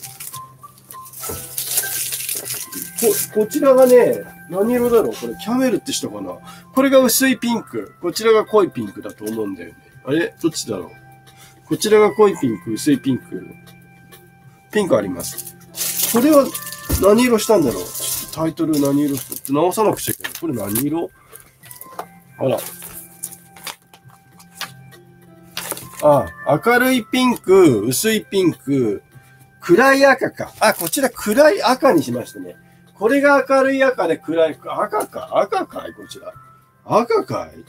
う？こちらがね、何色だろう？これキャメルって人かな？これが薄いピンク。こちらが濃いピンクだと思うんだよね。あれ？どっちだろう？こちらが濃いピンク、薄いピンク。ピンクあります。これは何色したんだろう？ちょっとタイトル何色したって直さなくちゃいけない。これ何色？あら。あ、明るいピンク、薄いピンク、暗い赤か。あ、こちら暗い赤にしましたね。これが明るい赤で暗い赤か。赤かいこちら。赤かい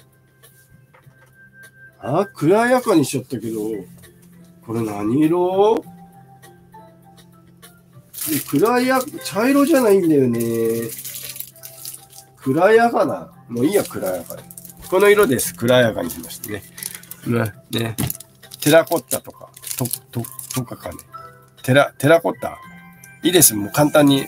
あ、暗い赤にしちゃったけど、これ何色で暗い赤、茶色じゃないんだよね。暗い赤な。もういいや、暗い赤で。この色です。暗い赤にしましたね。ね。テラコッタとか、とかかね。テラコッタいいです。もう簡単に、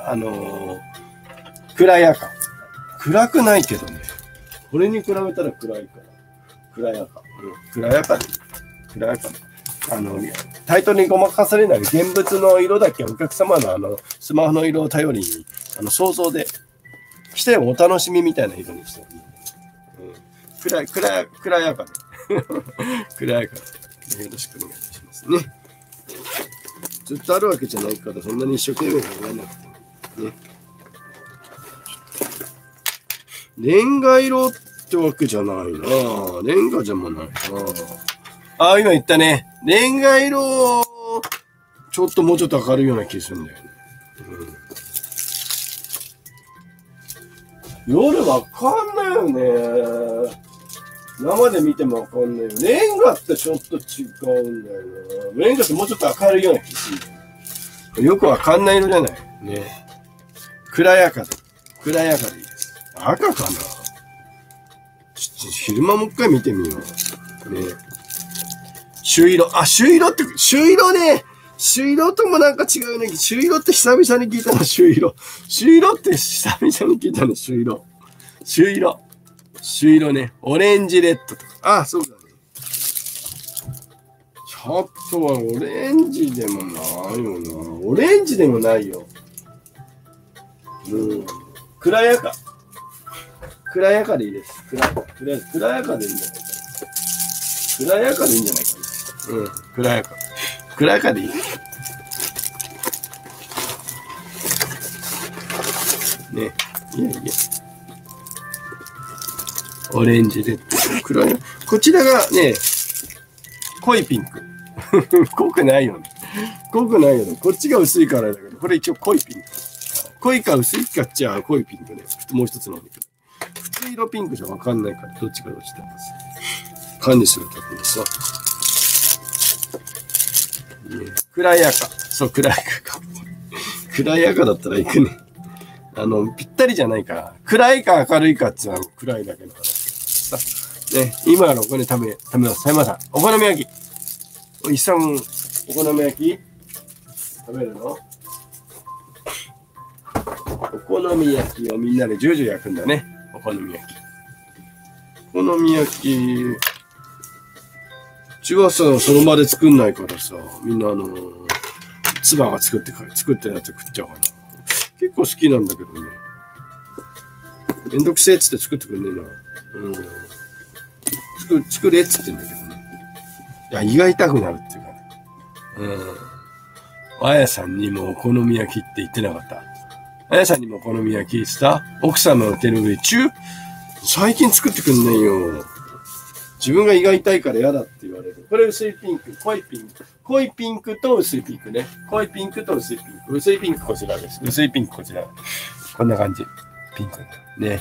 暗い赤。暗くないけどね。これに比べたら暗いから。暗い赤。暗い赤で。暗い赤で。タイトルにごまかされない現物の色だけお客様のスマホの色を頼りに、想像で、来てお楽しみみたいな色にしてる、暗い赤で。暗い赤で。よろしくお願いしますね。ずっとあるわけじゃないから、そんなに一生懸命考えなくても。ね。レンガ色ってわけじゃないなぁ。レンガじゃもないなぁ。あ、今言ったね。レンガ色、ちょっともうちょっと明るいような気がするんだよね。夜わかんないよね。生で見てもわかんないよ。レンガってちょっと違うんだよな。レンガってもうちょっと明るいような気がするんだよ。よくわかんない色じゃない。ね。暗い赤で。暗い赤でいいです。赤かな？昼間もう一回見てみよう。ね。朱色。あ、朱色ね。朱色ともなんか違うね。朱色って久々に聞いたの、朱色。朱色って久々に聞いたの、朱色。朱色ね。オレンジレッドとか。あ、そうだね。ちょっとはオレンジでもないよな。オレンジでもないよ。暗い赤。暗い赤でいいです。暗い赤でいいんじゃないかな。暗い赤でいいんじゃないかな。暗い赤。暗い赤でいい。 いやいや。オレンジで、黒い。こちらがね、濃いピンク。濃くないよね。濃くないよね。こっちが薄いからだけど、これ一応濃いピンク。濃いか薄いかっちゃ濃いピンクね。もう一つのお肉。普通色ピンクじゃわかんないから、どっちかどっちだか管理するときにさ。暗い赤。そう、暗い赤か。暗い赤だったら行くね。ぴったりじゃないから。暗いか明るいかっていうのは暗いだけの話。さ、ね、今からお金食べます。さやまさん、お好み焼き。おいさん、お好み焼き食べるの？お好み焼きをみんなでジュージュ焼くんだね。お好み焼き。お好み焼き、うちはさ、その場で作んないからさ、みんな妻が作ってやつ食っちゃうから。結構好きなんだけどね。めんどくせえっつって作ってくんねえな。作れっつってんだけどね。いや、胃が痛くなるっていうかね。あやさんにもお好み焼きって言ってなかった。あやさんにもお好み焼きした奥様の手ぬぐい中最近作ってくんないよ。自分が胃が痛いから嫌だって言われる。これ薄いピンク、濃いピンク。濃いピンクと薄いピンクね。濃いピンクと薄いピンク。薄いピンクこちらです。薄いピンクこちら。こんな感じ。ピンクね。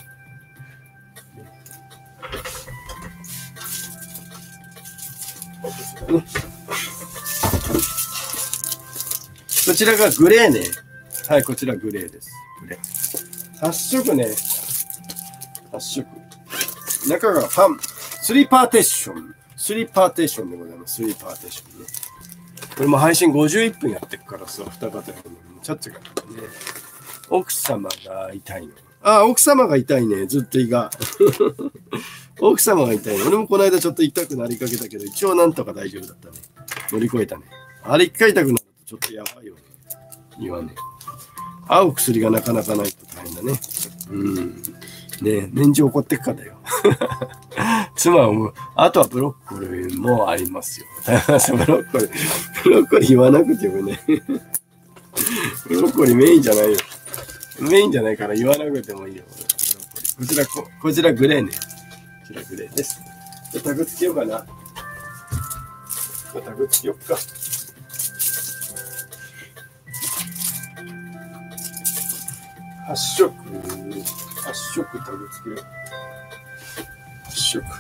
こちらがグレーね。はい、こちらグレーです。グレー。8色ね。8色。中がパン。3パーテーション。3パーテーションでございます。3パーテーションね。これも配信51分やってるからさ、二方やるのにちゃっちゃかったね。奥様が痛いの。あ、奥様が痛いね。ずっと胃が。奥様が痛いの。俺もこの間ちょっと痛くなりかけたけど、一応なんとか大丈夫だったね。乗り越えたね。あれ一回痛くなるとちょっとやばいよね。胃はね。合う薬がなかなかないと大変だね。ねえ、年中怒ってっからだよ。妻はもう、あとはブロッコリーもありますよ。ブロッコリー言わなくてもね。ブロッコリーメインじゃないよ。メインじゃないから言わなくてもいいよ。こちらグレーね。こちらグレーです。じゃタグつけようかな。タグつけようか。8色タグつけよう。8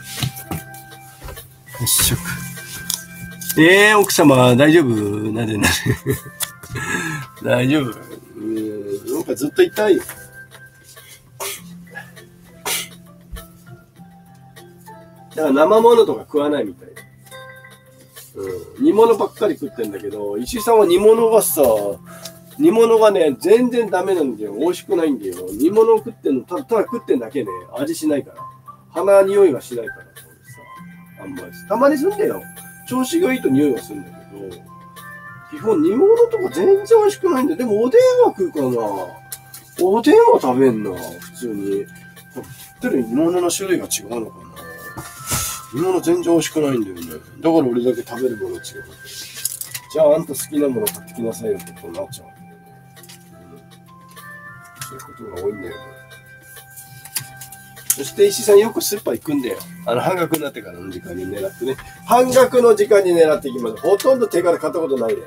色。奥様大丈夫？なぜ大丈夫？なんかずっと痛いよ。だから生物とか食わないみたい。煮物ばっかり食ってんだけど、石井さんは煮物がね、全然ダメなんだよ。美味しくないんだよ。煮物を食ってんの、ただ食ってんだけね、味しないから。鼻匂いがしないから、そうさ。あんまり。たまにすんだよ。調子がいいと匂いがするんだけど、基本煮物とか全然美味しくないんだよ。でもおでんは食うかな。おでんは食べんな、普通に。食ってる煮物の種類が違うのかな。煮物全然美味しくないんだよね。だから俺だけ食べるもの違う。じゃああんた好きなもの買ってきなさいよってことになっちゃう。そういうことが多いんだよね。そして石井さんよくスーパー行くんだよ。半額になってからの時間に狙ってね。半額の時間に狙っていきます。ほとんど手から買ったことないね。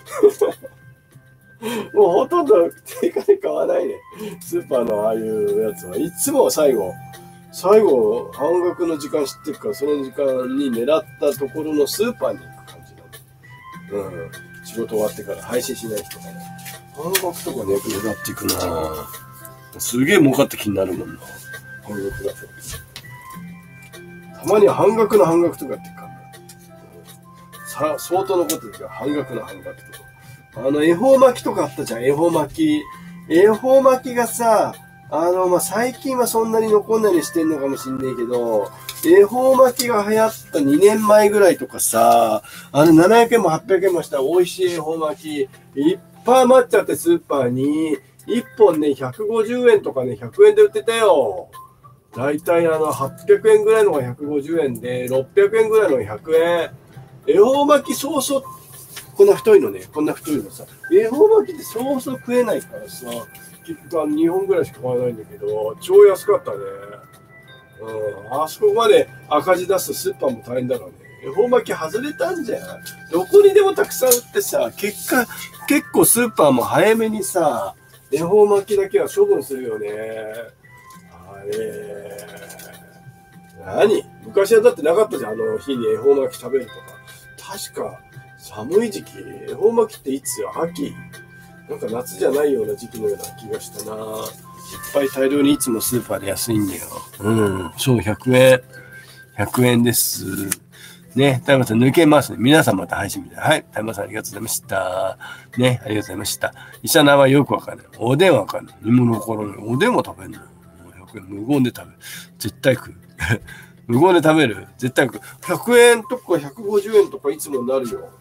もうほとんど手から買わないね。スーパーのああいうやつは。いつも最後、半額の時間知ってるから、その時間に狙ったところのスーパーに行く感じなんで。仕事終わってから配信しない人とかね。半額とかね、狙っていくなぁ。すげえ儲かった気になるもんな。半額だと。たまには半額の半額とかって言うから。相当のことですよ。半額の半額とか。恵方巻きとかあったじゃん。恵方巻きがさ、最近はそんなに残んないようにしてんのかもしんないけど、恵方巻きが流行った2年前ぐらいとかさ、700円も800円もした美味しい恵方巻き、いっぱい余っちゃってスーパーに、1本ね、150円とかね、100円で売ってたよ。だいたい800円ぐらいのが150円で、600円ぐらいのが100円。恵方巻きそう、こんな太いのさ、恵方巻きってそう食えないからさ、 2本ぐらいしか買わないんだけど、超安かったね。あそこまで赤字出すとスーパーも大変だからね。恵方巻き外れたんじゃん。どこにでもたくさん売ってさ、結構スーパーも早めにさ、恵方巻きだけは処分するよね。あれ。何？昔はだってなかったじゃん、あの日に恵方巻き食べるとか。確か、寒い時期、恵方巻きっていつ？秋？なんか夏じゃないような時期のような気がしたな。いっぱい大量にいつもスーパーで安いんだよ。そう、100円。100円です。ね、タイマさん抜けますね。皆さんまた配信見て。はい、タイマさんありがとうございました。ね、ありがとうございました。医者の名前よくわかんない。おでんわかんない。煮物心のおでんも食べんの。100円無言で食べる。絶対食う。無言で食べる。絶対食う。100円とか150円とかいつもなるよ。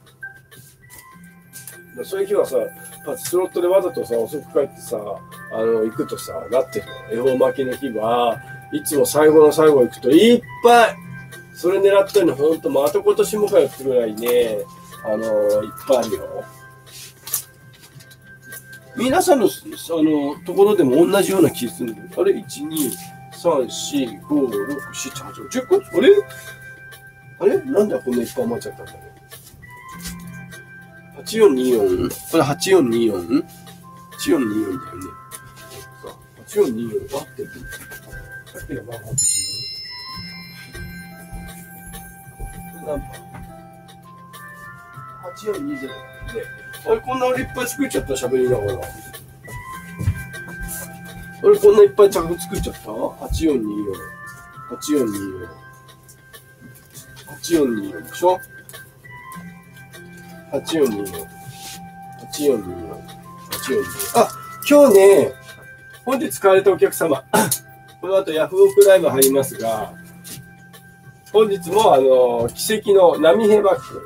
そういう日はさ、スロットでわざとさ、遅く帰ってさ、行くとさ、なってるの。恵方巻きの日はいつも最後の最後行くといっぱいそれ狙ったのにほんとまた今年もかよってぐらいね、いっぱいあるよ。皆さんの、ところでも同じような気がするんだよ。あれ ?1、2、3、4、5、6、7、8、10個あれなんでこんないっぱい余っちゃったんだろう。8424。これ 8424？ 8424 だよね。8424合ってる。さっきのまま何番 ?8420 で。俺こんな俺いっぱい作っちゃった喋りながら。俺こんないっぱい作っちゃった ?8424。8424。8424でしょ ?8424。8424。あ、今日ね、本日買われたお客様、この後ヤフオクライブ入りますが、本日も奇跡の波平バッグ、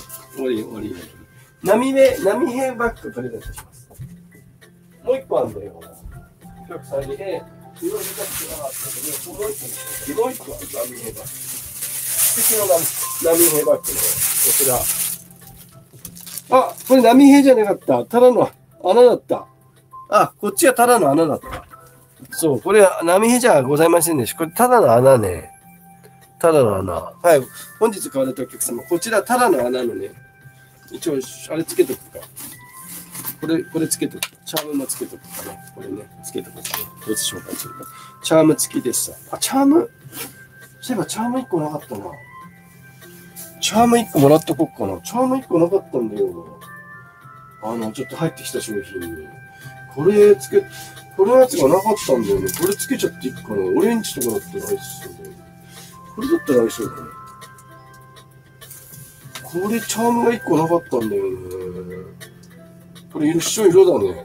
波平バッグプレゼントします。もう一個あるんだよ。お客さんにね、いろいろなくてなかったけど、もう一個ある波平バッグ。奇跡の波平バッグのこちら。あ、これ波平じゃなかった。ただの穴だった。あ、こっちはただの穴だった。そう、これは波平じゃございませんでした。これただの穴ね。ただの穴。はい。本日買われたお客様、こちらただの穴のね、一応、あれつけとくか。これつけとく。チャームもつけとくかね。これね、つけとくかね。どうつ紹介するか。チャーム付きですさ。あ、チャームそういえばチャーム1個なかったな。チャーム1個もらっとこっかな。チャーム1個なかったんだよ。ちょっと入ってきた商品に。このやつがなかったんだよね。これつけちゃっていいかな。オレンジとかだってないっすよね。これだったら合いそうだね。これチャームが1個なかったんだよね。これ一緒色だね。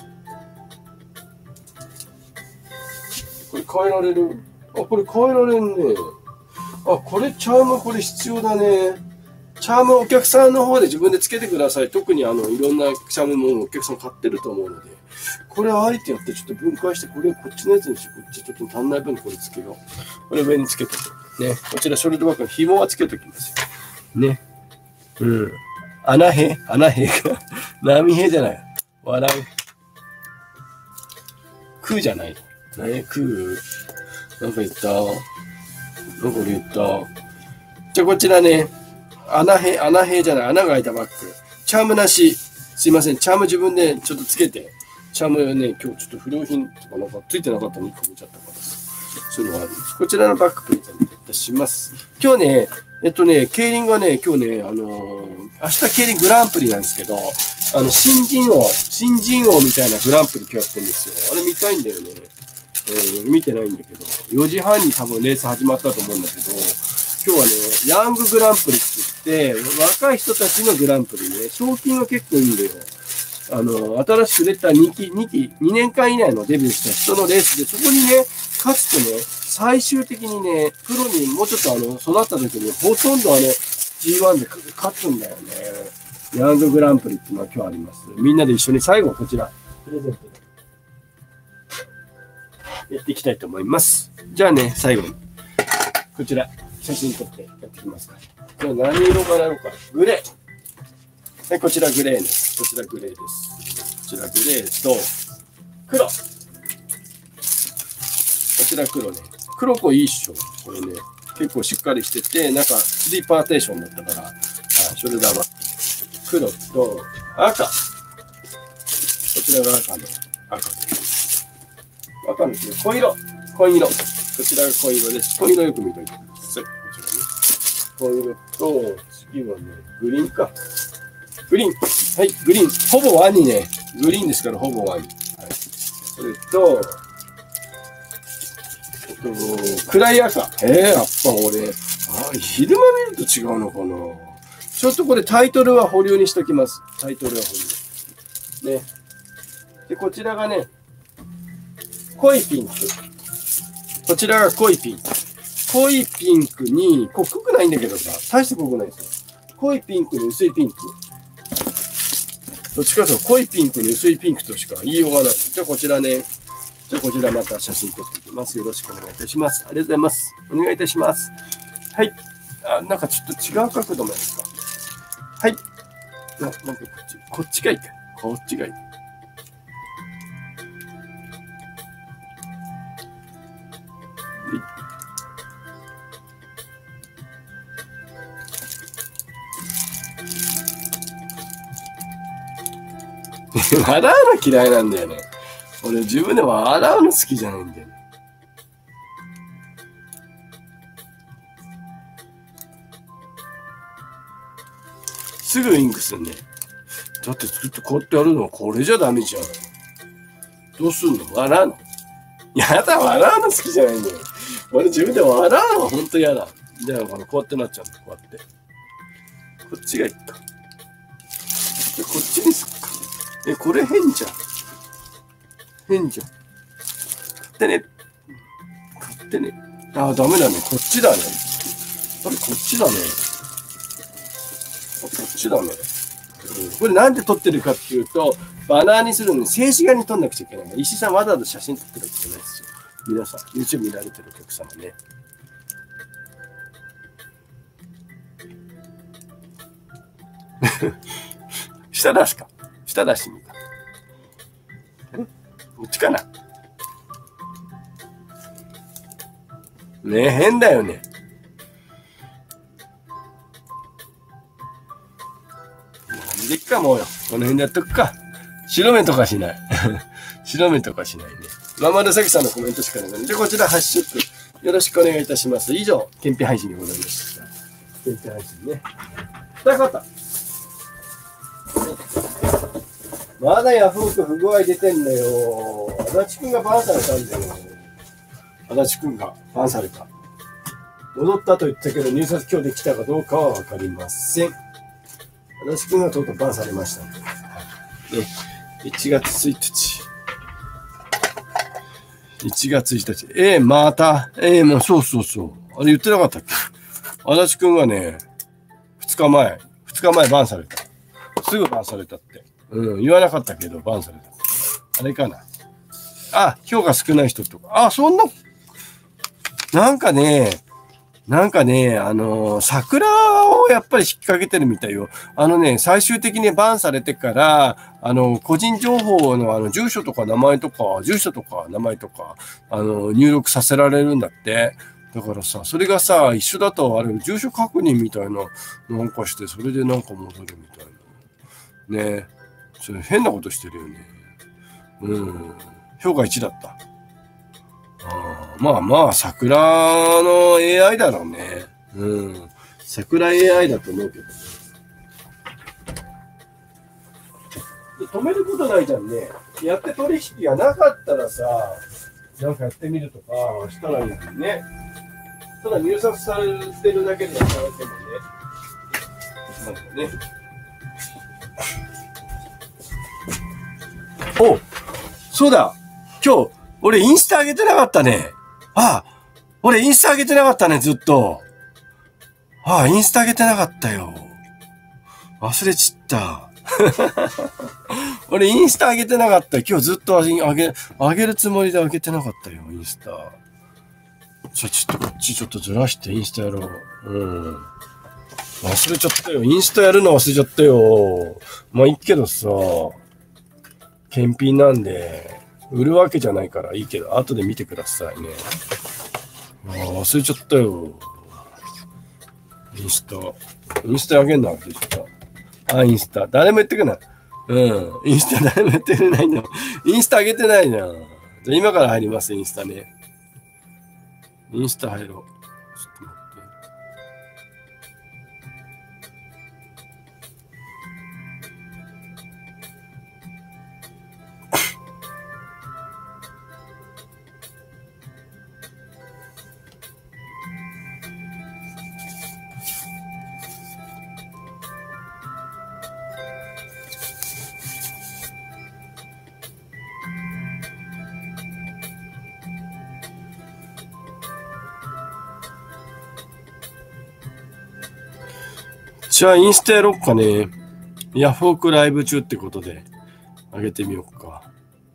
これ変えられる。あ、これ変えられんね。あ、これチャームこれ必要だね。チャームお客さんの方で自分でつけてください。特にいろんなチャームもお客さん買ってると思うので。これはあえてやってちょっと分解して、これこっちのやつにして、こっちちょっと足んない分これつけよう。これ上につけてね。こちらショルダーバッグの紐はつけときますよ。ね。穴兵か。波兵じゃない。笑う。空じゃない。何空なんか言った。なんか俺言った。じゃあこちらね、穴兵じゃない。穴が開いたバッグ。チャームなし。すいません。チャーム自分でちょっとつけて。チャームね、今日ちょっと不良品とかなんかついてなかったのに1個見ちゃったからさ。そういうのがあるんです。こちらのバッグプレゼントいたします。今日ね、競輪がね、今日ね、明日競輪グランプリなんですけど、新人王みたいなグランプリ今日やってるんですよ。あれ見たいんだよね。見てないんだけど、4時半に多分レース始まったと思うんだけど、今日はね、ヤンググランプリって言って、若い人たちのグランプリね、賞金が結構いいんだよ。新しく出た2年間以内のデビューした人のレースで、そこにね、勝つとね、最終的にね、プロにもうちょっと育った時に、ほとんどG1 で勝つんだよね。ヤンググランプリっていうのは今日あります。みんなで一緒に最後こちら、プレゼントでやっていきたいと思います。じゃあね、最後に、こちら、写真撮ってやっていきますから。今日何色からやろうか。グレー。はい、こちらグレーです。こちらグレーです。こちらグレーと、 黒。こちら黒ね。黒子いいっしょ。これね。結構しっかりしてて、なんか3パーテーションだったから、ショルダーは黒と赤。こちらが赤の赤です。赤の濃色。紺色。こちらが紺色です。紺色よく見といてください。こちらね。紺色と、次はね、グリーンか。グリーン。はい、グリーン。ほぼワニね。グリーンですからほぼワニ。はい。それと、暗い赤。やっぱ俺、昼間見ると違うのかな。ちょっとこれタイトルは保留にしときます。タイトルは保留。ね。で、こちらがね、濃いピンク。こちらが濃いピンク。濃いピンクに、濃くないんだけどさ、大して濃くないですよ。濃いピンクに薄いピンク。どっちかというと濃いピンクに薄いピンクとしか言いようがない。じゃあこちらね。じゃあこちらまた写真撮っていきます。よろしくお願いいたします。ありがとうございます。お願いいたします。はい。なんかちょっと違う角度もやるか。はい。なんかこっちがいいか。こっちがいい。笑うの嫌いなんだよね。俺自分でも笑うの好きじゃないんだよね。すぐインクすんね。だってずっとこうやってやるのはこれじゃダメじゃん。どうすんの？笑うの？やだ、笑うの好きじゃないんだよ。俺自分で笑うのはほんと嫌だ。じゃあこうやってなっちゃうんだ。こうやって。こっちがいいか。こっちにすっか。これ変じゃん。変じゃん。勝手ね。勝手ね。ダメだね。こっちだね。こっちだね。こっちだね。これなんで撮ってるかっていうと、バナーにするのに静止画に撮んなくちゃいけない。石井さんわざわざ写真撮ってるわけじゃないですよ。皆さん、YouTube 見られてるお客様ね。下出すか。下出してみた。こっちかな。ねえ、変だよね。なんでっかもうよ。この辺でやっとくか。白目とかしない。白目とかしないね。ままるさきさんのコメントしかないので、じゃあこちらハッシュタグよろしくお願いいたします。以上、検品配信でございました。検品配信ね。なかった。まだヤフーと不具合出てんだよ。足立くんがバンされたんだよ。足立くんがバンされた。戻ったと言ったけど、入札今日できたかどうかはわかりません。足立くんがとうとうバンされましたので。1月1日。1月1日。また。もうそうそうそう。あれ言ってなかったっけ？足立くんがね、2日前バンされた。すぐバンされたって。言わなかったけど、バンされた。あれかな。評価少ない人とか。そんな、なんかね、桜をやっぱり引っ掛けてるみたいよ。最終的にバンされてから、個人情報の住所とか名前とか、入力させられるんだって。だからさ、それがさ、一緒だと、住所確認みたいな、なんかして、それでなんか戻るみたいな。ね。それ変なことしてるよね。評価1だった。まあ、桜の AI だろうね。桜 AI だと思うけどね。止めることないじゃんね。やって取引がなかったらさ、なんかやってみるとかしたらいいのにね。ただ入札されてるだけでやったわけもね。なんかね。そうだ。今日、俺インスタ上げてなかったね。俺インスタ上げてなかったね、ずっと。インスタ上げてなかったよ。忘れちった。俺インスタ上げてなかった。今日ずっと上げるつもりで上げてなかったよ、インスタ。ちょっとこっちちょっとずらしてインスタやろう。忘れちゃったよ。インスタやるの忘れちゃったよ。まあいいけどさ、検品なんで、 売るわけじゃないからいいけど、後で見てくださいね。忘れちゃったよ。インスタあげんな、忘れちゃった。あ、インスタ。誰も言ってくんない。インスタ誰も言ってくれないの。インスタあげてないじゃん。じゃあ今から入ります、インスタね。インスタ入ろう。ちょっと待って。じゃあインスタやろっかね。ヤフオクライブ中ってことで上げてみようか。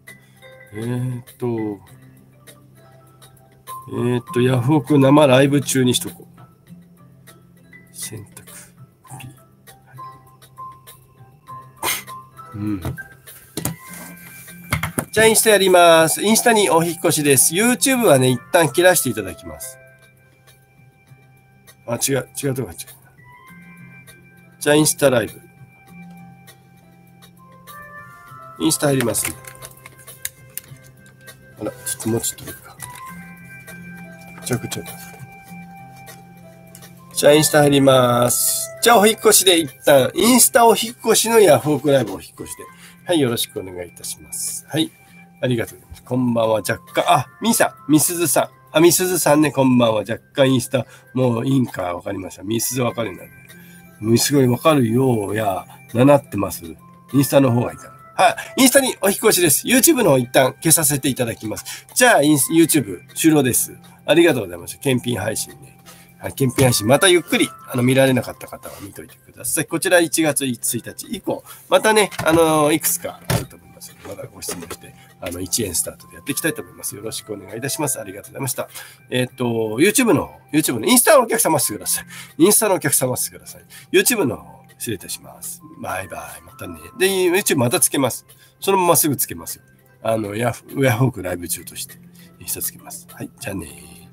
ヤフオク生ライブ中にしとこう。選択 P。じゃあインスタやります。インスタにお引っ越しです。YouTube はね、一旦切らしていただきます。あ、違うとこ違う。じゃあインスタライブ。インスタ入りますね。あら、ちょっともうちょっといいか。ちょ。じゃあインスタ入ります。じゃあお引っ越しで一旦、インスタお引っ越しのヤフオクライブお引っ越しで。はい、よろしくお願いいたします。はい。ありがとうございます。こんばんは、若干、みすずさん。みすずさんね、こんばんは。若干インスタ、もういいんか、わかりました。みすずわかるんだね。すごいわかるよ。なってます。インスタの方がいいかな。はい。インスタにお引っ越しです。YouTube の方一旦消させていただきます。じゃあ、YouTube 終了です。ありがとうございました。検品配信ね。はい。検品配信。またゆっくり、見られなかった方は見といてください。こちら1月1日以降、またね、いくつかあると思いますので、まだご質問して、1円スタートでやっていきたいと思います。よろしくお願いいたします。ありがとうございました。YouTube のインスタのお客様してください。インスタのお客様してください。YouTube の方、失礼いたします。バイバイ。またね。で、YouTube またつけます。そのまますぐつけますよ。ヤフオクライブ中として、インスタつけます。はい。じゃあねー。